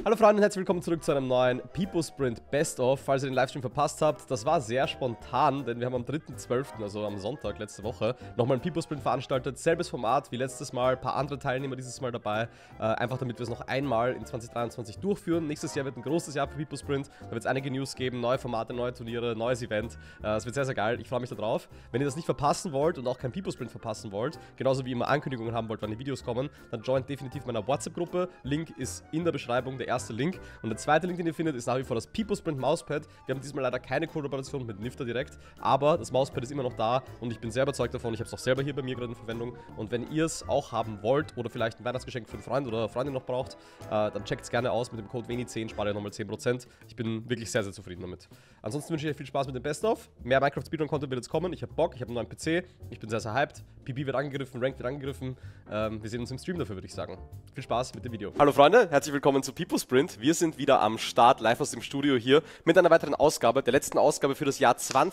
Hallo Freunde und herzlich willkommen zurück zu einem neuen Pipo Sprint Best of. Falls ihr den Livestream verpasst habt, das war sehr spontan, denn wir haben am 3.12., also am Sonntag letzte Woche, nochmal einen Pipo Sprint veranstaltet. Selbes Format wie letztes Mal, ein paar andere Teilnehmer dieses Mal dabei. Einfach damit wir es noch einmal in 2023 durchführen. Nächstes Jahr wird ein großes Jahr für Pipo Sprint. Da wird es einige News geben, neue Formate, neue Turniere, neues Event. Es wird sehr, sehr geil. Ich freue mich darauf. Wenn ihr das nicht verpassen wollt und auch kein Pipo Sprint verpassen wollt, genauso wie immer Ankündigungen haben wollt, wann die Videos kommen, dann joint definitiv meiner WhatsApp-Gruppe. Link ist in der Beschreibung, der erste Link. Und der zweite Link, den ihr findet, ist nach wie vor das Pipo Sprint Mauspad. Wir haben diesmal leider keine Kollaboration mit Nifter direkt, aber das Mauspad ist immer noch da und ich bin sehr überzeugt davon. Ich habe es auch selber hier bei mir gerade in Verwendung. Und wenn ihr es auch haben wollt oder vielleicht ein Weihnachtsgeschenk für einen Freund oder Freundin noch braucht, dann checkt es gerne aus mit dem Code WENI10, spart ihr nochmal 10%. Ich bin wirklich sehr, sehr zufrieden damit. Ansonsten wünsche ich euch viel Spaß mit dem Best-of. Mehr Minecraft Speedrun-Content wird jetzt kommen. Ich habe Bock, ich habe einen neuen PC. Ich bin sehr, sehr hyped. PB wird angegriffen, Rank wird angegriffen. Wir sehen uns im Stream dafür, würde ich sagen. Viel Spaß mit dem Video. Hallo Freunde, herzlich willkommen zu Pipo Sprint. Wir sind wieder am Start, live aus dem Studio hier, mit einer weiteren Ausgabe, der letzten Ausgabe für das Jahr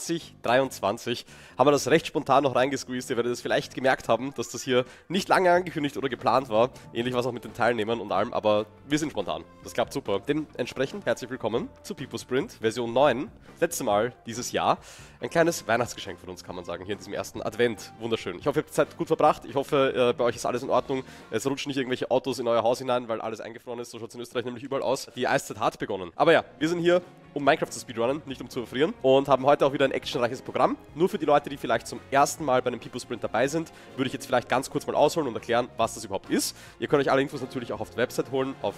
2023. Haben wir das recht spontan noch reingesqueezed. Ihr werdet es vielleicht gemerkt haben, dass das hier nicht lange angekündigt oder geplant war. Ähnlich war es auch mit den Teilnehmern und allem, aber wir sind spontan. Das klappt super. Dementsprechend herzlich willkommen zu Pipo Sprint, Version 9. Das letzte Mal dieses Jahr. Ein kleines Weihnachtsgeschenk von uns, kann man sagen, hier in diesem ersten Advent. Wunderschön. Ich hoffe, ihr habt die Zeit gut verbracht. Ich hoffe, bei euch ist alles in Ordnung. Es rutschen nicht irgendwelche Autos in euer Haus hinein, weil alles eingefroren ist. So schaut es in Österreich nämlich überall aus. Die Eiszeit hat begonnen. Aber ja, wir sind hier, um Minecraft zu speedrunnen, nicht um zu erfrieren. Und haben heute auch wieder ein actionreiches Programm. Nur für die Leute, die vielleicht zum ersten Mal bei einem Pipo Sprint dabei sind, würde ich jetzt vielleicht ganz kurz mal ausholen und erklären, was das überhaupt ist. Ihr könnt euch alle Infos natürlich auch auf der Website holen, auf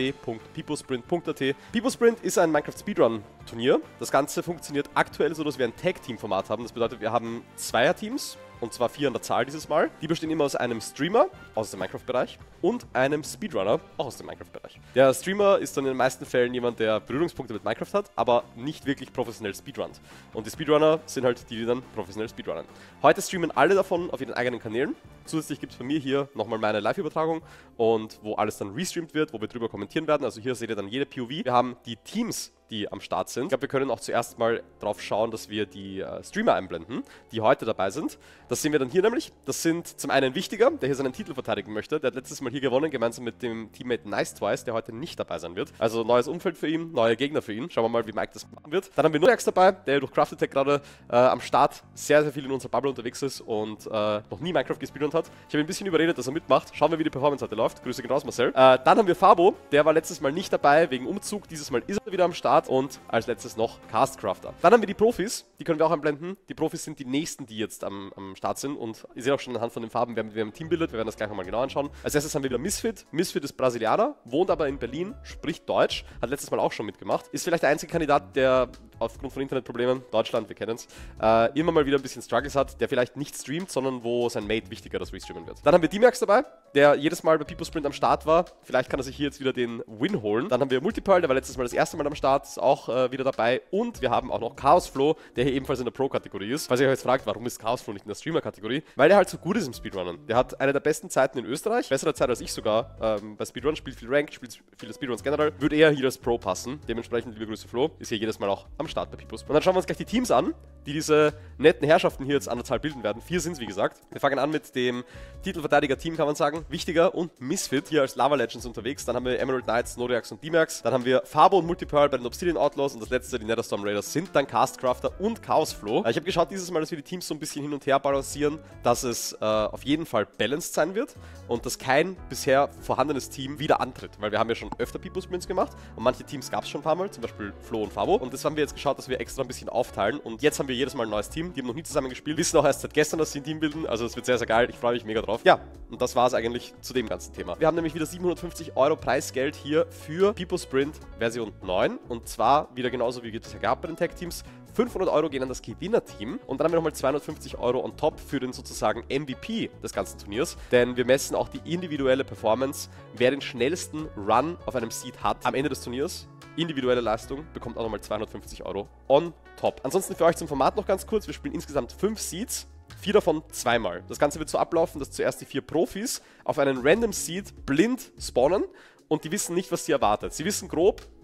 www.piposprint.at. Pipo Sprint ist ein Minecraft Speedrun Turnier. Das Ganze funktioniert aktuell so, dass wir ein Tag-Team-Format haben. Das bedeutet, wir haben Zweierteams. Und zwar 4 an der Zahl dieses Mal. Die bestehen immer aus einem Streamer aus dem Minecraft-Bereich und einem Speedrunner auch aus dem Minecraft-Bereich. Der Streamer ist dann in den meisten Fällen jemand, der Berührungspunkte mit Minecraft hat, aber nicht wirklich professionell speedrunnt. Und die Speedrunner sind halt die, die dann professionell speedrunnen. Heute streamen alle davon auf ihren eigenen Kanälen. Zusätzlich gibt es bei mir hier nochmal meine Live-Übertragung und wo alles dann restreamt wird, wo wir drüber kommentieren werden. Also hier seht ihr dann jede POV. Wir haben die Teams, die am Start sind. Ich glaube, wir können auch zuerst mal drauf schauen, dass wir die Streamer einblenden, die heute dabei sind. Das sehen wir dann hier nämlich. Das sind zum einen Wichtiger, der hier seinen Titel verteidigen möchte. Der hat letztes Mal hier gewonnen, gemeinsam mit dem Teammate Nice Twice, der heute nicht dabei sein wird. Also neues Umfeld für ihn, neue Gegner für ihn. Schauen wir mal, wie Mike das machen wird. Dann haben wir Norex dabei, der durch Crafted Tech gerade am Start sehr, sehr viel in unserer Bubble unterwegs ist und noch nie Minecraft gespeedrunnt hat. Ich habe ihn ein bisschen überredet, dass er mitmacht. Schauen wir, wie die Performance heute läuft. Grüße gehen raus, Marcel. Dann haben wir Fabo, der war letztes Mal nicht dabei wegen Umzug. Dieses Mal ist er wieder am Start und als letztes noch Castcrafter. Dann haben wir die Profis, die können wir auch einblenden. Die Profis sind die nächsten, die jetzt am Start sind und ihr seht auch schon anhand von den Farben, wir haben ein Team bildet. Wir werden das gleich nochmal genau anschauen. Als erstes haben wir wieder Misfit. Misfit ist Brasilianer, wohnt aber in Berlin, spricht Deutsch, hat letztes Mal auch schon mitgemacht. Ist vielleicht der einzige Kandidat, der aufgrund von Internetproblemen, Deutschland, wir kennen es, immer mal wieder ein bisschen Struggles hat, der vielleicht nicht streamt, sondern wo sein Mate wichtiger das restreamen wird. Dann haben wir D-Max dabei, der jedes Mal bei Pipo Sprint am Start war. Vielleicht kann er sich hier jetzt wieder den Win holen. Dann haben wir Multipearl, der war letztes Mal das erste Mal am Start, ist auch wieder dabei. Und wir haben auch noch Chaosflow, der hier ebenfalls in der Pro-Kategorie ist. Falls ihr euch jetzt fragt, warum ist Chaosflow nicht in der Streamer-Kategorie? Weil der halt so gut ist im Speedrunnen. Der hat eine der besten Zeiten in Österreich, bessere Zeit als ich sogar bei Speedrun, spielt viel Ranked, spielt viele Speedruns generell. Würde eher hier als Pro passen. Dementsprechend, liebe Grüße Flo, ist hier jedes Mal auch am Start bei Pipo Sprint. Und dann schauen wir uns gleich die Teams an, die diese netten Herrschaften hier jetzt an der Zahl bilden werden. 4 sind es, wie gesagt. Wir fangen an mit dem Titelverteidiger-Team, kann man sagen. Wichtiger und Misfit hier als Lava Legends unterwegs. Dann haben wir Emerald Knights, Noreax und D-Max. Dann haben wir Fabo und Multipearl bei den Obsidian Outlaws. Und das letzte, die Netherstorm Raiders, sind dann Castcrafter und Chaosflow. Ich habe geschaut dieses Mal, dass wir die Teams so ein bisschen hin und her balancieren, dass es auf jeden Fall balanced sein wird und dass kein bisher vorhandenes Team wieder antritt. Weil wir haben ja schon öfter Pipo Sprints gemacht und manche Teams gab es schon ein paar Mal, zum Beispiel Flo und Fabo. Und das haben wir jetzt geschaut, dass wir extra ein bisschen aufteilen. Und jetzt haben wir jedes Mal ein neues Team. Die haben noch nie zusammen gespielt. Wissen auch erst seit gestern, dass sie ein Team bilden. Also es wird sehr, sehr geil. Ich freue mich mega drauf. Ja, und das war es eigentlich zu dem ganzen Thema. Wir haben nämlich wieder 750 € Preisgeld hier für Pipo Sprint Version 9. Und zwar wieder genauso wie es ja gab bei den Tech-Teams. 500 € gehen an das Gewinnerteam und dann haben wir nochmal 250 € on top für den sozusagen MVP des ganzen Turniers, denn wir messen auch die individuelle Performance, wer den schnellsten Run auf einem Seed hat am Ende des Turniers. Individuelle Leistung bekommt auch nochmal 250 € on top. Ansonsten für euch zum Format noch ganz kurz, wir spielen insgesamt 5 Seeds. 4 davon zweimal. Das Ganze wird so ablaufen, dass zuerst die 4 Profis auf einen Random Seed blind spawnen und die wissen nicht, was sie erwartet. Sie wissen grob,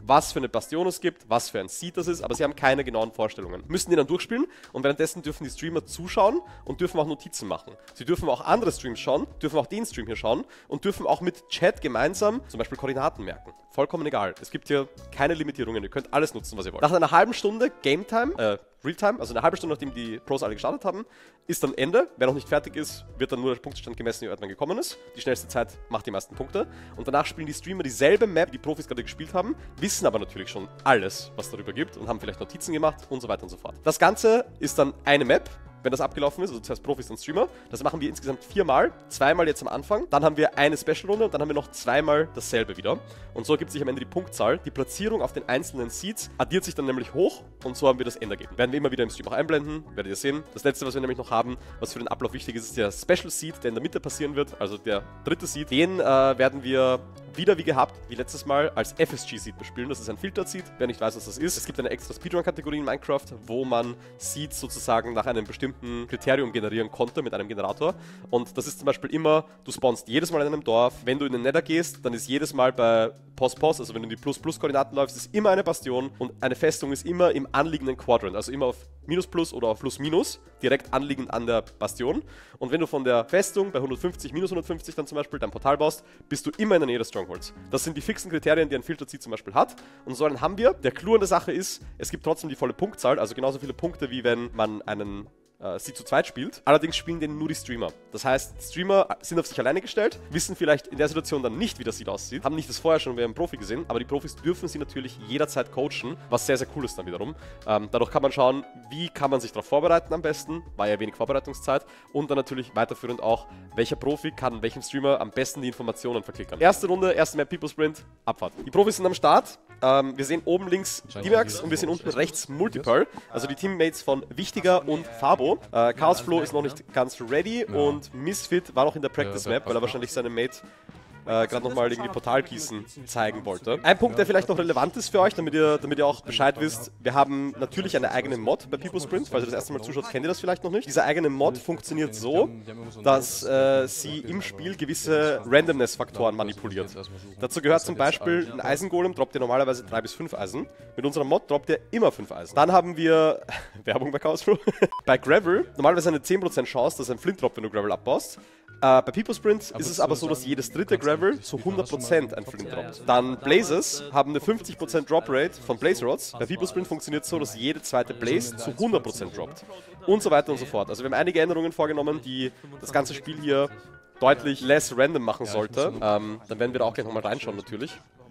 was für eine Bastion es gibt, was für ein Seed das ist, aber sie haben keine genauen Vorstellungen. Müssen die dann durchspielen und währenddessen dürfen die Streamer zuschauen und dürfen auch Notizen machen. Sie dürfen auch andere Streams schauen, dürfen auch den Stream hier schauen und dürfen auch mit Chat gemeinsam zum Beispiel Koordinaten merken. Vollkommen egal. Es gibt hier keine Limitierungen. Ihr könnt alles nutzen, was ihr wollt. Nach einer halben Stunde Game Time, Realtime, also eine halbe Stunde, nachdem die Pros alle gestartet haben, ist dann Ende. Wer noch nicht fertig ist, wird dann nur der Punktestand gemessen, wie weit man gekommen ist. Die schnellste Zeit macht die meisten Punkte. Und danach spielen die Streamer dieselbe Map, die Profis gerade gespielt haben, wissen aber natürlich schon alles, was darüber gibt und haben vielleicht Notizen gemacht und so weiter und so fort. Das Ganze ist dann eine Map, wenn das abgelaufen ist, also zuerst Profis und Streamer. Das machen wir insgesamt 4-mal, 2-mal jetzt am Anfang. Dann haben wir eine Special-Runde und dann haben wir noch 2-mal dasselbe wieder. Und so ergibt sich am Ende die Punktzahl. Die Platzierung auf den einzelnen Seeds addiert sich dann nämlich hoch und so haben wir das Endergebnis. Werden wir immer wieder im Stream auch einblenden, werdet ihr sehen. Das letzte, was wir nämlich noch haben, was für den Ablauf wichtig ist, ist der Special Seed, der in der Mitte passieren wird, also der dritte Seed. Den werden wir wieder wie gehabt, wie letztes Mal, als FSG-Seed bespielen. Das ist ein Filter-Seed, wer nicht weiß, was das ist. Es gibt eine extra Speedrun-Kategorie in Minecraft, wo man Seeds sozusagen nach einem bestimmten Kriterium generieren konnte mit einem Generator. Und das ist zum Beispiel immer, du spawnst jedes Mal in einem Dorf. Wenn du in den Nether gehst, dann ist jedes Mal bei Pos, also wenn du in die Plus-Plus-Koordinaten läufst, ist immer eine Bastion und eine Festung ist immer im anliegenden Quadrant, also immer auf Minus-Plus oder auf Plus-Minus, direkt anliegend an der Bastion. Und wenn du von der Festung bei 150, minus 150 dann zum Beispiel dein Portal baust, bist du immer in der Nähe des Strongholds. Das sind die fixen Kriterien, die ein Filter-Seed zum Beispiel hat. Und so einen haben wir. Der Clou an der Sache ist, es gibt trotzdem die volle Punktzahl, also genauso viele Punkte, wie wenn man einen sie zu zweit spielt. Allerdings spielen den nur die Streamer. Das heißt, Streamer sind auf sich alleine gestellt, wissen vielleicht in der Situation dann nicht, wie das Seed aussieht, haben nicht das vorher schon wie ein Profi gesehen, aber die Profis dürfen sie natürlich jederzeit coachen, was sehr, sehr cool ist dann wiederum. Dadurch kann man schauen, wie kann man sich darauf vorbereiten am besten, war ja wenig Vorbereitungszeit und dann natürlich weiterführend auch, welcher Profi kann welchem Streamer am besten die Informationen verklickern. Erste Runde, erste Map People Sprint, Abfahrt. Die Profis sind am Start. Wir sehen oben links D-Max und wir sehen unten rechts Multipearl, also die Teammates von Wichtiger und Fabo. Chaos Flow ist noch nicht ganz ready und Misfit war noch in der Practice Map, weil er wahrscheinlich seine Mate gerade nochmal irgendwie Portalgießen zeigen wollte. Ein Punkt, der vielleicht noch relevant ist für euch, damit ihr auch Bescheid wisst, wir haben natürlich eine eigene Mod bei People Sprint, falls ihr das erste Mal zuschaut, kennt ihr das vielleicht noch nicht. Diese eigene Mod funktioniert so, dass sie im Spiel gewisse Randomness-Faktoren manipuliert. Dazu gehört zum Beispiel ein Eisengolem, droppt ihr normalerweise 3 bis 5 Eisen. Mit unserer Mod droppt ihr immer 5 Eisen. Dann haben wir Werbung bei Chaos Flow. Bei Gravel normalerweise eine 10% Chance, dass ein Flint droppt, wenn du Gravel abbaust. Bei People Sprint ist es aber so, dass jedes dritte Gravel zu 100% ein Flint droppt. Dann Blazes haben eine 50% Drop Rate von Blaze Rods. Bei People Sprint funktioniert es so, dass jede zweite Blaze zu 100% droppt. Und so weiter und so fort. Also wir haben einige Änderungen vorgenommen, die das ganze Spiel hier deutlich less random machen sollte. Dann werden wir da auch gleich nochmal reinschauen natürlich.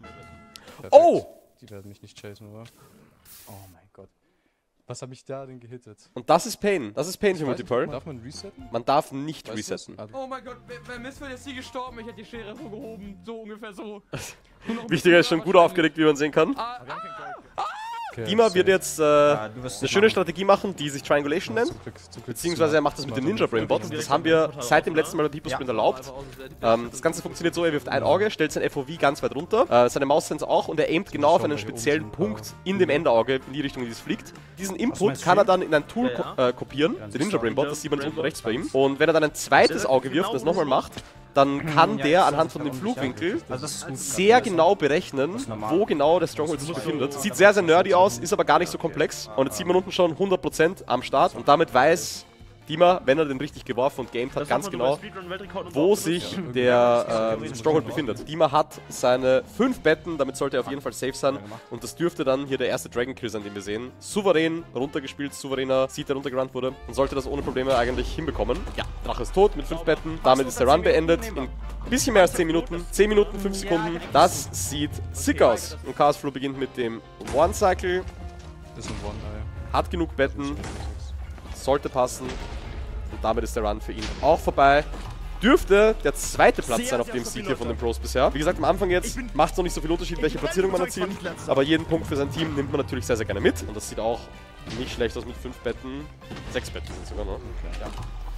Oh! Die werden mich nicht chasen, oder? Oh mein Gott. Was habe ich da denn gehittet? Und das ist Pain. Das ist Pain für Multipearl. Darf man resetten? Man darf nicht resetten. Oh mein Gott, wer Missfeld ist hier gestorben? Ich hätte die Schere so gehoben. So ungefähr so. Wichtiger ist schon gut aufgeregt, wie man sehen kann. Okay, Dima wird jetzt eine schöne Strategie machen, die sich Triangulation nennt. Beziehungsweise er macht das mit dem Ninja Brain Bot. Das haben wir seit dem letzten Mal bei People Sprint erlaubt. Das Ganze funktioniert so, er wirft ein Auge, stellt sein FOV ganz weit runter, seine Maussensor auch und er aimt genau auf einen speziellen Punkt in dem Enderauge, in die Richtung, in die es fliegt. Diesen Input kann er dann in ein Tool kopieren, den Ninja Brain Bot, das sieht man unten rechts bei ihm. Und wenn er dann ein zweites Auge wirft und das nochmal macht, dann kann der anhand von dem Flugwinkel sehr genau berechnen, wo genau der Stronghold sich befindet. Sieht sehr, sehr nerdy aus, ist aber gar nicht so komplex. Und jetzt sieht man unten schon 100% am Start. Und damit weiß Dima, wenn er den richtig geworfen und gamed hat, ganz genau, wo sich der Stronghold befindet. Dima hat seine 5 Betten, damit sollte er auf jeden Fall safe sein. Und das dürfte dann hier der erste Dragon Kill sein, den wir sehen. Souverän runtergespielt, souveräner Seed, der runtergerannt wurde. Und sollte das ohne Probleme eigentlich hinbekommen. Ja, Drache ist tot mit 5 Betten. Damit ist der Run beendet. In ein bisschen mehr als 10 Minuten. 10 Minuten, 5 Sekunden. Das sieht sick aus. Und Chaos Flow beginnt mit dem One-Cycle. Das ist ein One-Eye. Hat genug Betten. Sollte passen. Und damit ist der Run für ihn auch vorbei. Dürfte der zweite Platz sein auf dem Seed hier von den Pros bisher. Wie gesagt, am Anfang jetzt macht es noch nicht so viel Unterschied, welche Platzierung man erzielt. Aber jeden Punkt für sein Team nimmt man natürlich sehr, sehr gerne mit. Und das sieht auch nicht schlecht aus mit 5 Betten. 6 Betten sind sogar noch. Ja.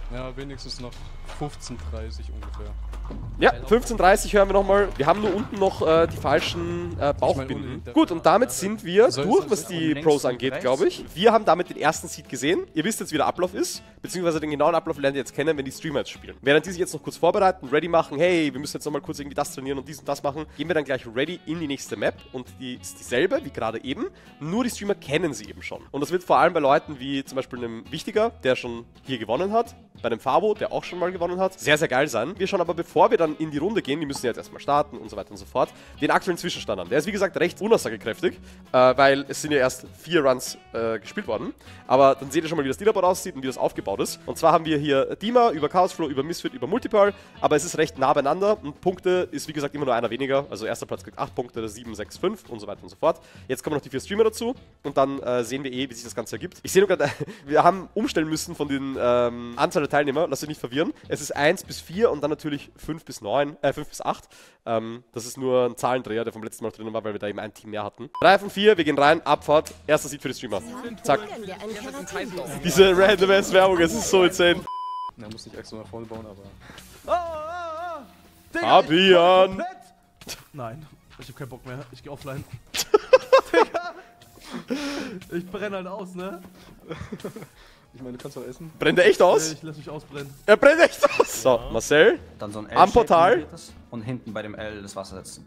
Ja, wenigstens noch 15:30 ungefähr. Ja, 15:30 hören wir nochmal. Wir haben nur unten noch die falschen Bauchbinden. Gut, und damit sind wir durch, was die Pros angeht, glaube ich. Wir haben damit den ersten Seed gesehen. Ihr wisst jetzt, wie der Ablauf ist. Beziehungsweise den genauen Ablauf lernt ihr jetzt kennen, wenn die Streamer jetzt spielen. Während die sich jetzt noch kurz vorbereiten, ready machen, hey, wir müssen jetzt nochmal kurz irgendwie das trainieren und dies und das machen, gehen wir dann gleich ready in die nächste Map. Und die ist dieselbe, wie gerade eben. Nur die Streamer kennen sie eben schon. Und das wird vor allem bei Leuten wie zum Beispiel einem Wichtiger, der schon hier gewonnen hat, bei einem Fabo, der auch schon mal gewonnen hat, sehr, sehr geil sein. Wir schauen aber, bevor wir dann in die Runde gehen, die müssen jetzt erstmal starten und so weiter und so fort, den aktuellen Zwischenstand an. Der ist, wie gesagt, recht unausagekräftig, weil es sind ja erst 4 Runs gespielt worden. Aber dann seht ihr schon mal, wie das Leaderboard aussieht und wie das aufgebaut ist. Und zwar haben wir hier Dima über Chaosflow, über Misfit, über Multipearl, aber es ist recht nah beieinander und Punkte ist, wie gesagt, immer nur einer weniger. Also erster Platz kriegt 8 Punkte, 7, 6, 5 und so weiter und so fort. Jetzt kommen noch die 4 Streamer dazu und dann sehen wir wie sich das Ganze ergibt. Ich sehe nur gerade, wir haben umstellen müssen von den Anzahl der Teilnehmer, lasst euch nicht verwirren. Es ist 1 bis 4 und dann natürlich 5 bis 8. Das ist nur ein Zahlendreher, der vom letzten Mal drinnen war, weil wir da eben ein Team mehr hatten. 3 von 4, wir gehen rein, Abfahrt, erster Seed für die Streamer. Zack. Diese Random-Ass-Werbung, es ist so insane. Ja, muss nicht extra nach vorne bauen, aber... Fabian! Nein, ich hab keinen Bock mehr. Ich geh offline. Digga! Ich brenne halt aus, ne? Ich meine, du kannst doch essen. Brennt er echt aus? Ich lass mich ausbrennen. Er brennt echt aus! So, Marcel. Dann so ein Am Portal. Und hinten bei dem L das Wasser setzen.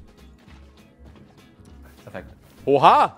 Perfekt. Oha!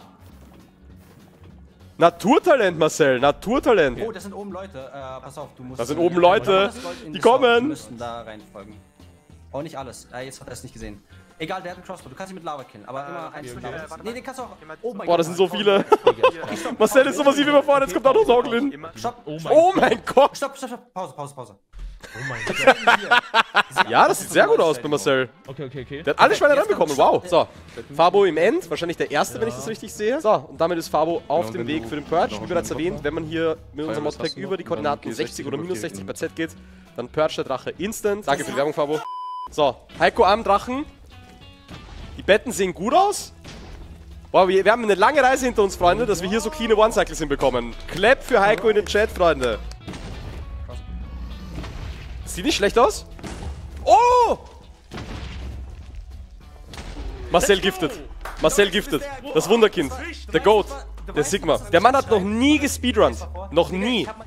Naturtalent, Marcel, Naturtalent. Oh, das sind oben Leute. Pass auf, du musst... Da sind oben Leute, die kommen. Die müssen da reinfolgen. Oh, nicht alles. Jetzt hat er es nicht gesehen. Egal, der hat einen Crossbow. Du kannst ihn mit Lava killen, aber immer eins mit Lava. Nee, den kannst du auch... Oh mein Boah, das sind so viele. Marcel ist so massiv überfordert, jetzt kommt auch noch Noglin. Stopp. Oh mein Gott. Stopp. Pause. Oh mein Gott. Ja, das sieht sehr gut aus bei Marcel. Okay. Der hat alle Schweine reinbekommen, wow. So, Fabo im End, wahrscheinlich der erste, wenn ich das richtig sehe. So, und damit ist Fabo auf dem Weg für den Purge. Wie bereits erwähnt, wenn man hier mit unserem Modpack über die Koordinaten 60 oder minus 60 bei Z geht, dann purge der Drache instant. Danke für die Werbung, Fabo. So, Heiko am Drachen. Die Betten sehen gut aus. Boah, wir haben eine lange Reise hinter uns, Freunde, dass wir hier so cleane One-Cycles hinbekommen. Clap für Heiko in den Chat, Freunde. Sieht nicht schlecht aus. Oh! Marcel giftet. Marcel giftet. Das Wunderkind. Der Goat. Der Sigma. Der Mann hat noch nie gespeedrunnt. Noch nie. Ja.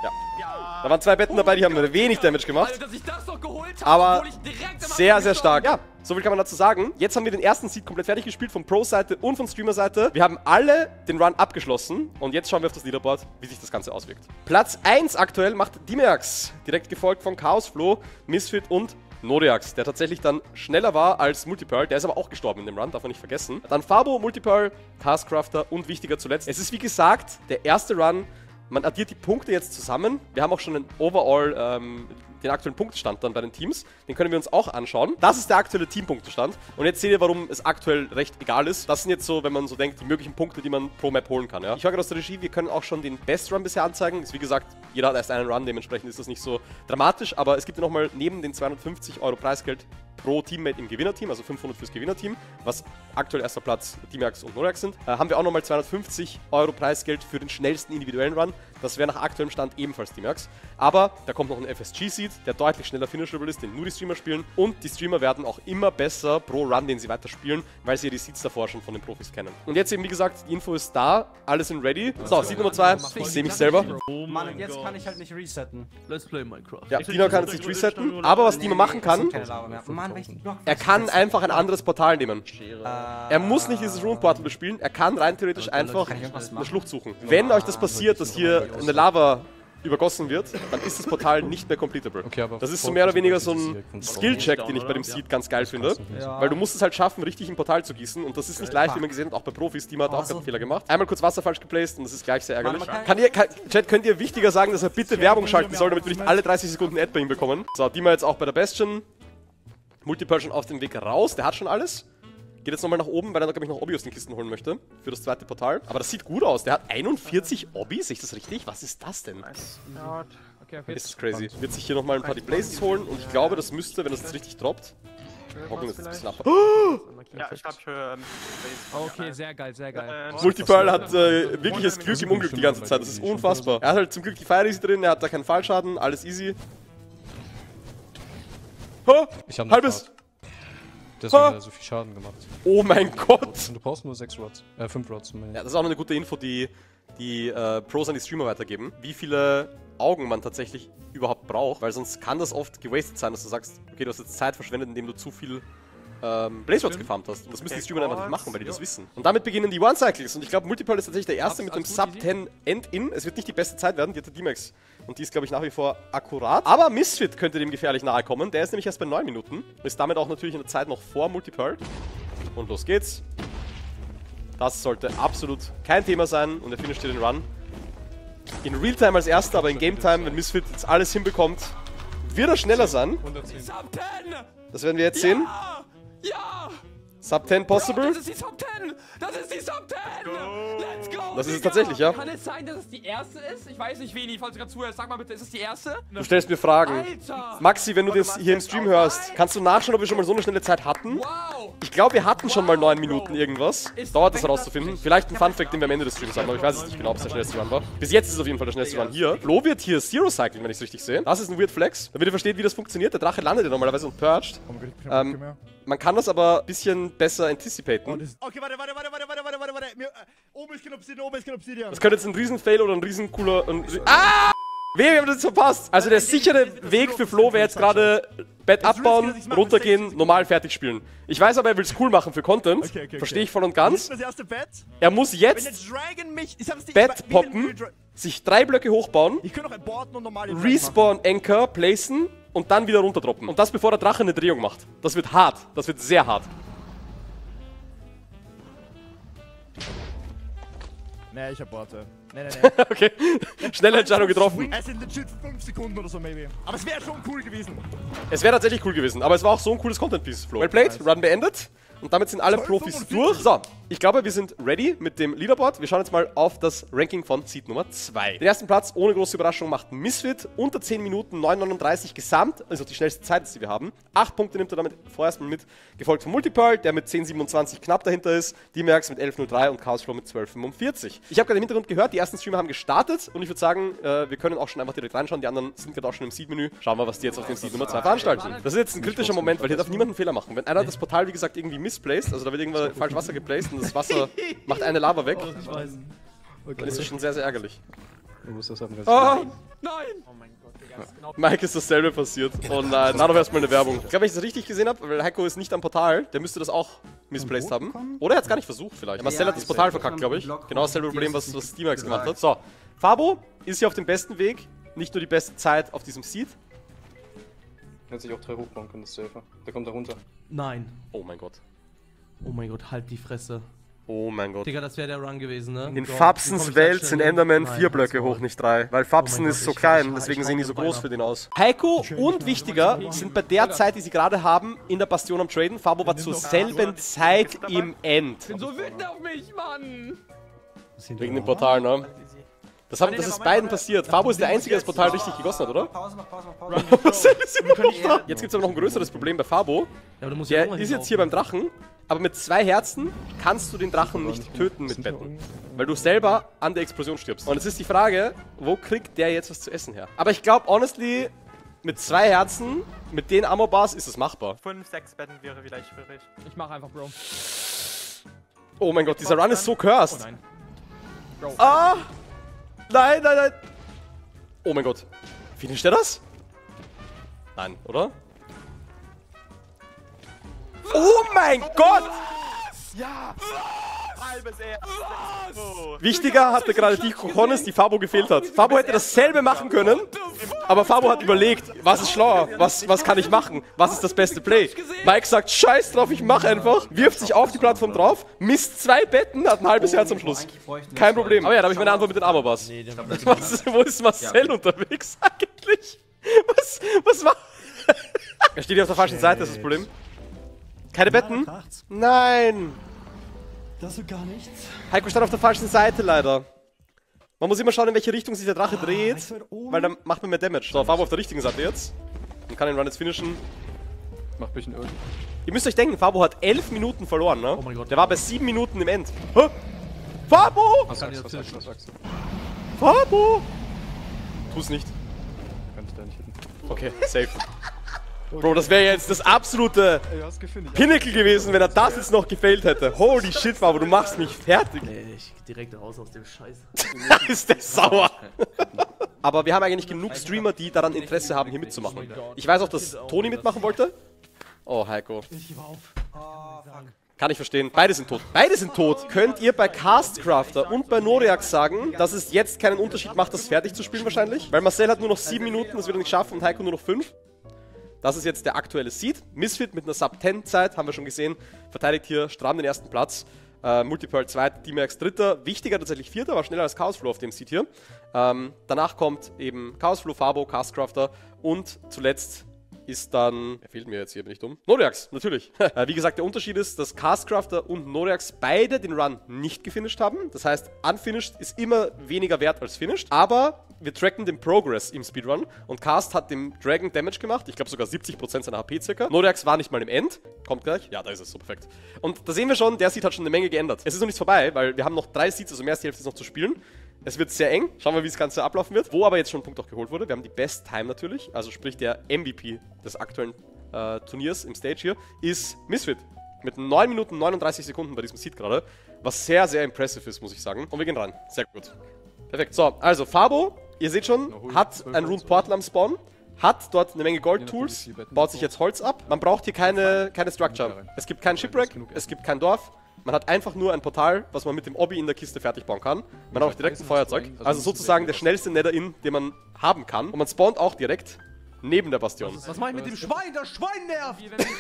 Da waren 2 Betten dabei, die haben wenig Damage gemacht. Dass ich das noch geholt habe, Aber obwohl ich direkt am sehr, Anfang sehr stark. gestorben Ja, so viel kann man dazu sagen. Jetzt haben wir den ersten Seed komplett fertig gespielt, von Pro-Seite und von Streamer-Seite. Wir haben alle den Run abgeschlossen und jetzt schauen wir auf das Leaderboard, wie sich das Ganze auswirkt. Platz 1 aktuell macht Dimeax, direkt gefolgt von Chaosflow, Misfit und Noriax, der tatsächlich dann schneller war als Multipearl. Der ist aber auch gestorben in dem Run, darf man nicht vergessen. Dann Fabo, Multipearl, Taskcrafter und wichtiger zuletzt. Es ist wie gesagt der erste Run. Man addiert die Punkte jetzt zusammen. Wir haben auch schon einen Overall, den aktuellen Punktestand dann bei den Teams. Den können wir uns auch anschauen. Das ist der aktuelle Teampunktestand. Und jetzt seht ihr, warum es aktuell recht egal ist. Das sind jetzt so, wenn man so denkt, die möglichen Punkte, die man pro Map holen kann. Ja? Ich höre gerade aus der Regie, wir können auch schon den Best Run bisher anzeigen. Ist wie gesagt, jeder hat erst einen Run, dementsprechend ist das nicht so dramatisch. Aber es gibt ja nochmal neben den 250 € Preisgeld pro Teammate im Gewinnerteam, also 500 fürs Gewinnerteam, was aktuell erster Platz Dimeax und Noriax sind, haben wir auch nochmal 250 € Preisgeld für den schnellsten individuellen Run. Das wäre nach aktuellem Stand ebenfalls Dimeax. Aber da kommt noch ein FSG-Seed, der deutlich schneller finishable ist, den nur die Streamer spielen. Und die Streamer werden auch immer besser pro Run, den sie weiter spielen, weil sie ja die Seeds davor schon von den Profis kennen. Und jetzt eben, wie gesagt, die Info ist da, alle sind ready. So, Seed Nummer 2, ich sehe mich selber. Mann, und jetzt kann ich halt nicht resetten. Let's play Minecraft. Ja, Dino kann jetzt nicht resetten, aber was Dino machen kann, Keine Lava mehr. Mann, welchen Block? er kann einfach ein anderes Portal nehmen. Er muss nicht dieses Rune Portal bespielen, er kann rein theoretisch einfach eine Schlucht suchen. Wenn euch das passiert, dass hier eine Lava übergossen wird, dann ist das Portal nicht mehr completable. Okay, aber das ist so mehr oder weniger so ein Skill-Check, den ich bei dem Seed ganz geil finde. Ja. Weil du musst es halt schaffen, richtig ein Portal zu gießen. Und das ist nicht leicht, wie man gesehen hat, auch bei Profis. Die hat auch einen Fehler gemacht. Einmal kurz Wasser falsch geplaced und das ist gleich sehr ärgerlich. Chat, könnt ihr wichtiger sagen, dass er bitte Werbung schalten soll, damit wir nicht alle 30 Sekunden Ad bei ihm bekommen? So, Dima jetzt auch bei der Bastion. Multipearl schon auf den Weg raus, der hat schon alles. Geht jetzt nochmal nach oben, weil er, glaube ich, noch Obby aus den Kisten holen möchte. Für das zweite Portal. Aber das sieht gut aus. Der hat 41 Obby. Sehe ich das richtig? Was ist das denn? Okay. Ist das crazy. Wird sich hier nochmal ein paar Blazes holen. Und ich glaube, das müsste, wenn das jetzt richtig droppt, Hocken ist ein bisschen ab. Ja, ich hab für Okay, sehr geil, sehr geil. Multipearl hat wirkliches Glück im Unglück die ganze Zeit. Das ist unfassbar. Er hat halt zum Glück die Fire Easy drin, er hat da keinen Fallschaden, alles easy. Ha, Ich hab halbes. Deswegen hat er so viel Schaden gemacht. Oh mein Gott. Und du brauchst nur 6 Rods. 5 Rods. Ja, das ist auch noch eine gute Info, die Pros an die Streamer weitergeben. Wie viele Augen man tatsächlich überhaupt braucht, weil sonst kann das oft gewastet sein, dass du sagst, okay, du hast jetzt Zeit verschwendet, indem du zu viel Blaze Rods gefarmt hast. Und das müssen die Streamer einfach nicht machen, weil die das wissen. Und damit beginnen die One-Cycles. Und ich glaube, Multipearl ist tatsächlich der erste mit dem Sub-10 End-In. Es wird nicht die beste Zeit werden, die hat der D-Max. Und die ist, glaube ich, nach wie vor akkurat. Aber Misfit könnte dem gefährlich nahe kommen. Der ist nämlich erst bei 9 Minuten. Ist damit auch natürlich in der Zeit noch vor Multipearl. Und los geht's. Das sollte absolut kein Thema sein. Und er finisht hier den Run. In Realtime als erster, aber in Game-Time, wenn Misfit jetzt alles hinbekommt, wird er schneller sein. 110. Sub 10! Das werden wir jetzt sehen. Ja! Sub 10 possible. Das ist die Sub 10! Das ist die Sub 10! Let's go! Das ist es Digga. tatsächlich, ja. Kann es sein, dass es die erste ist? Ich weiß nicht, Veni, falls du gerade zuhörst, sag mal bitte, ist es die erste? Du stellst mir Fragen. Alter! Maxi, wenn du das hier im Stream hörst, kannst du nachschauen, ob wir schon mal so eine schnelle Zeit hatten? Wow! Ich glaube, wir hatten schon mal 9 Minuten irgendwas. Dauert das herauszufinden. Vielleicht ein Funfact, den wir am Ende des Streams haben, aber ich weiß es nicht genau, ob es der schnellste Run war. Bis jetzt ist es auf jeden Fall der schnellste Run hier. Flo wird hier Zero Cycling, wenn ich es richtig sehe. Das ist ein Weird Flex. Damit ihr versteht, wie das funktioniert. Der Drache landet ja normalerweise und purged. Man kann das aber ein bisschen besser anticipaten. Okay, warte. Oben ist kein Obsidian. Das könnte jetzt ein Riesen-Fail oder ein riesencooler... Ah! Wir haben das jetzt verpasst. Also der sichere Weg für Flo wäre jetzt gerade Bett abbauen, runtergehen, normal fertig spielen. Ich weiß aber, er will es cool machen für Content. Verstehe ich voll und ganz. Das erste Bett. Er muss jetzt Bett poppen, sich 3 Blöcke hochbauen, Ich könnte noch aborten und normal Respawn Anchor placen und dann wieder runterdroppen. Und das bevor der Drache eine Drehung macht. Das wird hart. Das wird sehr hart. Nee, ich aborte. Nee. Okay. Schnelle Entscheidung getroffen. Es sind legit 5 Sekunden oder so, maybe. Aber es wäre schon cool gewesen. Es wäre tatsächlich cool gewesen, aber es war auch so ein cooles Content-Piece, Flo. Well played, Run beendet. Und damit sind alle Profis durch. So, ich glaube, wir sind ready mit dem Leaderboard. Wir schauen jetzt mal auf das Ranking von Seed Nummer 2. Den ersten Platz, ohne große Überraschung, macht Misfit. Unter 10 Minuten, 9,39 gesamt. Also die schnellste Zeit, die wir haben. 8 Punkte nimmt er damit vorerst mal mit. Gefolgt von Multipearl, der mit 10,27 knapp dahinter ist. D-Max mit 11,03 und Chaosflow mit 12,45. Ich habe gerade im Hintergrund gehört, die ersten Streamer haben gestartet. Und ich würde sagen, wir können auch schon einfach direkt reinschauen. Die anderen sind gerade auch schon im Seed-Menü. Schauen wir, was die jetzt auf dem Seed Nummer 2 veranstalten. Das ist jetzt ein kritischer Moment, weil hier darf niemand einen Fehler machen. Wenn einer das Portal, wie gesagt, irgendwie misplaced, also da wird irgendwann falsch Wasser geplaced und das Wasser macht eine Lava weg, dann ist das schon sehr, sehr ärgerlich. Du musst das haben. Oh, Nein! Mike ist dasselbe passiert. Und dann noch erstmal eine Werbung. Ich glaube, wenn ich das richtig gesehen habe, weil Heiko ist nicht am Portal, der müsste das auch misplaced haben. Oder er hat es gar nicht versucht vielleicht. Marcel hat das Portal verkackt, glaube ich. Genau dasselbe Problem, was D-Max gemacht hat. So, Fabo ist hier auf dem besten Weg. Nicht nur die beste Zeit auf diesem Seed. Hätte sich auch 3 hochbauen können, das Safer. Der kommt da runter. Nein. Oh mein Gott. Oh mein Gott, halt die Fresse. Oh mein Gott. Digga, das wäre der Run gewesen, ne? In Gott, Fabsens wie komm ich Welt da sind schnell Enderman hin? 4 Blöcke Nein, hoch, nicht 3. Weil Fabsen Oh mein ist Gott, so ich klein, deswegen sehen die so hau groß den für den aus. Heiko und Wichtiger sind bei der Zeit, die sie gerade haben, in der Bastion am Traden. Fabo war zur selben Zeit im End. Ich bin so wütend auf mich, Mann! Wegen dem Portal, ne? Das ist beiden passiert. Fabo ist der Einzige, der das Portal richtig gegossen hat, oder? Pause, mach Pause. Was ist immer noch da? Jetzt gibt es aber noch ein größeres Problem bei Fabo. Ja, aber du musst ja Der ist jetzt hier beim Drachen, aber mit 2 Herzen kannst du den Drachen nicht töten mit Betten. Weil du selber an der Explosion stirbst. Und es ist die Frage, wo kriegt der jetzt was zu essen her? Aber ich glaube, honestly, mit 2 Herzen, mit den Ammo-Bars ist es machbar. 5, 6 Betten wäre vielleicht schwierig. Ich mach einfach, Bro. Oh mein Gott, dieser Run ist so cursed. Oh nein. Bro. Ah! Nein. Oh mein Gott. Finisht der das? Nein, oder? Oh mein Gott! Ja! Halbes Erz. Wichtiger hatte gerade die Cojones, die Fabo gefehlt hat. Fabo hätte dasselbe machen können, aber Fabo hat überlegt, was ist schlauer, was kann ich machen, was ist das beste Play. Mike sagt, scheiß drauf, ich mach einfach, wirft sich auf die Plattform drauf, misst 2 Betten, hat ein halbes Herz am Schluss. Kein Problem. Aber ja, da habe ich meine Antwort mit den Armorbars. Wo ist Marcel unterwegs eigentlich? Was war? Er steht hier auf der falschen Seite, das ist das Problem. Keine Betten? Nein! Das so gar nichts. Heiko stand auf der falschen Seite leider. Man muss immer schauen, in welche Richtung sich der Drache dreht, weil dann macht man mehr Damage. So, Fabo auf der richtigen Seite jetzt. Und kann den Run jetzt finishen. Mach ein bisschen Öl. Ihr müsst euch denken, Fabo hat 11 Minuten verloren, ne? Oh mein Gott. Der war bei 7 Minuten im End. Hä? Fabo! Was Kann ich sagst das du? Was sagst du? Fabo! Tu's nicht. Kann ich da nicht hitten. Okay, safe. Bro, das wäre jetzt das absolute Ey, du hast gefunden. Pinnacle gewesen, wenn er das jetzt noch gefailt hätte. Holy shit, Fabo, du machst mich fertig. Ey, ich geh direkt raus aus dem Scheiß. Ist der sauer. Aber wir haben eigentlich genug Streamer, die daran Interesse haben, hier mitzumachen. Ich weiß auch, dass Toni mitmachen wollte. Oh, Heiko. Ich war auf. Kann ich verstehen. Beide sind tot. Beide sind tot. Könnt ihr bei Castcrafter und bei Noriax sagen, dass es jetzt keinen Unterschied macht, das fertig zu spielen wahrscheinlich? Weil Marcel hat nur noch 7 Minuten, das wird er nicht schaffen, und Heiko nur noch 5. Das ist jetzt der aktuelle Seed. Misfit mit einer Sub-10-Zeit, haben wir schon gesehen, verteidigt hier stramm den ersten Platz. Multipearl 2, D-Max 3. Wichtiger tatsächlich 4. War schneller als Chaosflow auf dem Seed hier. Danach kommt eben Chaosflow, Fabo, Castcrafter und zuletzt ist dann, er fehlt mir jetzt hier, bin ich dumm, Noriax, natürlich. Wie gesagt, der Unterschied ist, dass Castcrafter und Noriax beide den Run nicht gefinisht haben. Das heißt, unfinished ist immer weniger wert als finished, aber wir tracken den Progress im Speedrun und Cast hat dem Dragon Damage gemacht, ich glaube sogar 70% seiner HP circa. Noriax war nicht mal im End, kommt gleich, ja, da ist es, so perfekt. Und da sehen wir schon, der Seed hat schon eine Menge geändert. Es ist noch nicht vorbei, weil wir haben noch 3 Seeds, also mehr als die Hälfte ist noch zu spielen. Es wird sehr eng. Schauen wir, wie das Ganze ablaufen wird. Wo aber jetzt schon ein Punkt auch geholt wurde. Wir haben die Best Time natürlich. Also sprich der MVP des aktuellen Turniers im Stage hier ist Misfit. Mit 9 Minuten 39 Sekunden bei diesem Seed gerade. Was sehr, sehr impressive ist, muss ich sagen. Und wir gehen rein. Sehr gut. Perfekt. So, also Fabo, ihr seht schon, hat ein Rune Portal am Spawn. Hat dort eine Menge Gold-Tools. Baut sich jetzt Holz ab. Man braucht hier keine Structure. Es gibt kein Shipwreck. Es gibt kein Dorf. Man hat einfach nur ein Portal, was man mit dem Obby in der Kiste fertig bauen kann. Man hat auch direkt ein Feuerzeug. Also sozusagen der schnellste Nether-In, den man haben kann. Und man spawnt auch direkt neben der Bastion. Was mach ich mit dem Schwein? Das Schwein nervt!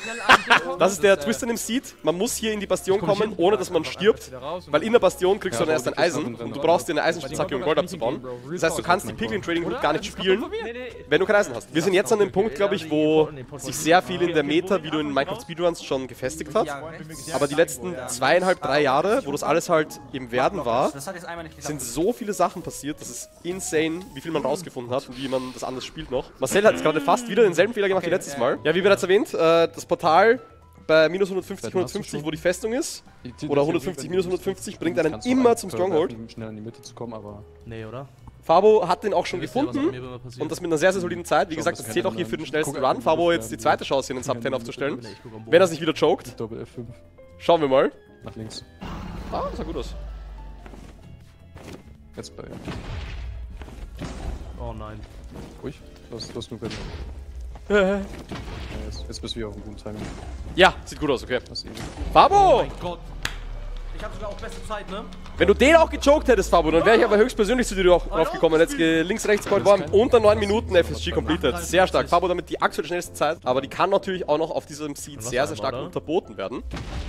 Das ist der Twist in dem Seed. Man muss hier in die Bastion kommen, ohne dass man stirbt. Weil in der Bastion kriegst du dann erst ein Eisen und du brauchst dir eine Eisenspitzhacke, um Gold abzubauen. Das heißt, du kannst die Piglin Trading Route gar nicht spielen, wenn du kein Eisen hast. Wir sind jetzt an dem Punkt, glaube ich, wo sich sehr viel in der Meta, wie du in Minecraft Speedruns schon gefestigt hat. Aber die letzten 2,5, 3 Jahre, wo das alles halt im Werden war, sind so viele Sachen passiert, das ist insane, wie viel man rausgefunden hat und wie man das anders spielt noch. Marcel hat jetzt gerade fast wieder denselben Fehler gemacht wie letztes Mal. Ja, wie bereits erwähnt, das Portal bei minus 150, 150, wo die Festung ist, oder 150, minus 150, bringt einen immer zum Stronghold. Schnell in die Mitte zu kommen, aber Nee, oder? Fabo hat den auch schon gefunden und das mit einer sehr, sehr soliden Zeit. Wie gesagt, das zählt auch hier für den schnellsten Run. Fabo jetzt die zweite Chance, hier in den Sub 10 aufzustellen. Wenn er sich wieder choked. Doppel F5 Schauen wir mal. nach links. Ah, das sah gut aus. Jetzt bei. Oh nein. Ruhig. Los nur bitte. Jetzt bist du wieder auf einem guten Timing. Ja, sieht gut aus, okay. Das ist easy. Fabo! Mein Gott. Ich hatte sogar auch beste Zeit, ne? Wenn du den auch gechoked hättest, Fabo, dann wäre ich aber höchstpersönlich zu dir draufgekommen. Jetzt links, rechts, Gold warm. Unter 9 Minuten FSG completed. Sehr stark. Fabo damit die aktuell schnellste Zeit. Aber die kann natürlich auch noch auf diesem Seed sehr, sehr stark unterboten werden.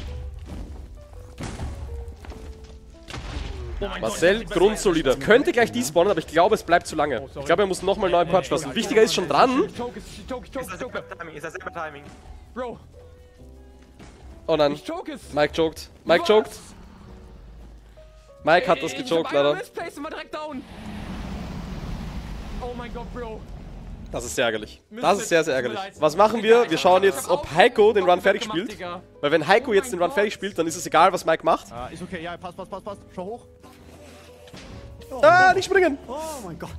Marcel, grundsolider. Könnte gleich despawnen, aber ich glaube, es bleibt zu lange. Ich glaube, er muss nochmal einen neuen Patch lassen. Wichtiger ist schon dran. Ist dasselbe Timing. Bro, Oh nein. ich choke es. Mike choked. Mike choked. Mike hat das gechoked, leider. Misplace und war direkt down. Oh mein Gott, Bro. Das ist sehr ärgerlich. Das ist sehr, sehr ärgerlich. Was machen wir? Wir schauen jetzt, ob Heiko den Run fertig spielt. Weil wenn Heiko jetzt den Run fertig spielt, dann ist es egal, was Mike macht. Ist okay, ja, passt. Schau hoch. Ah, nicht springen! Oh mein Gott.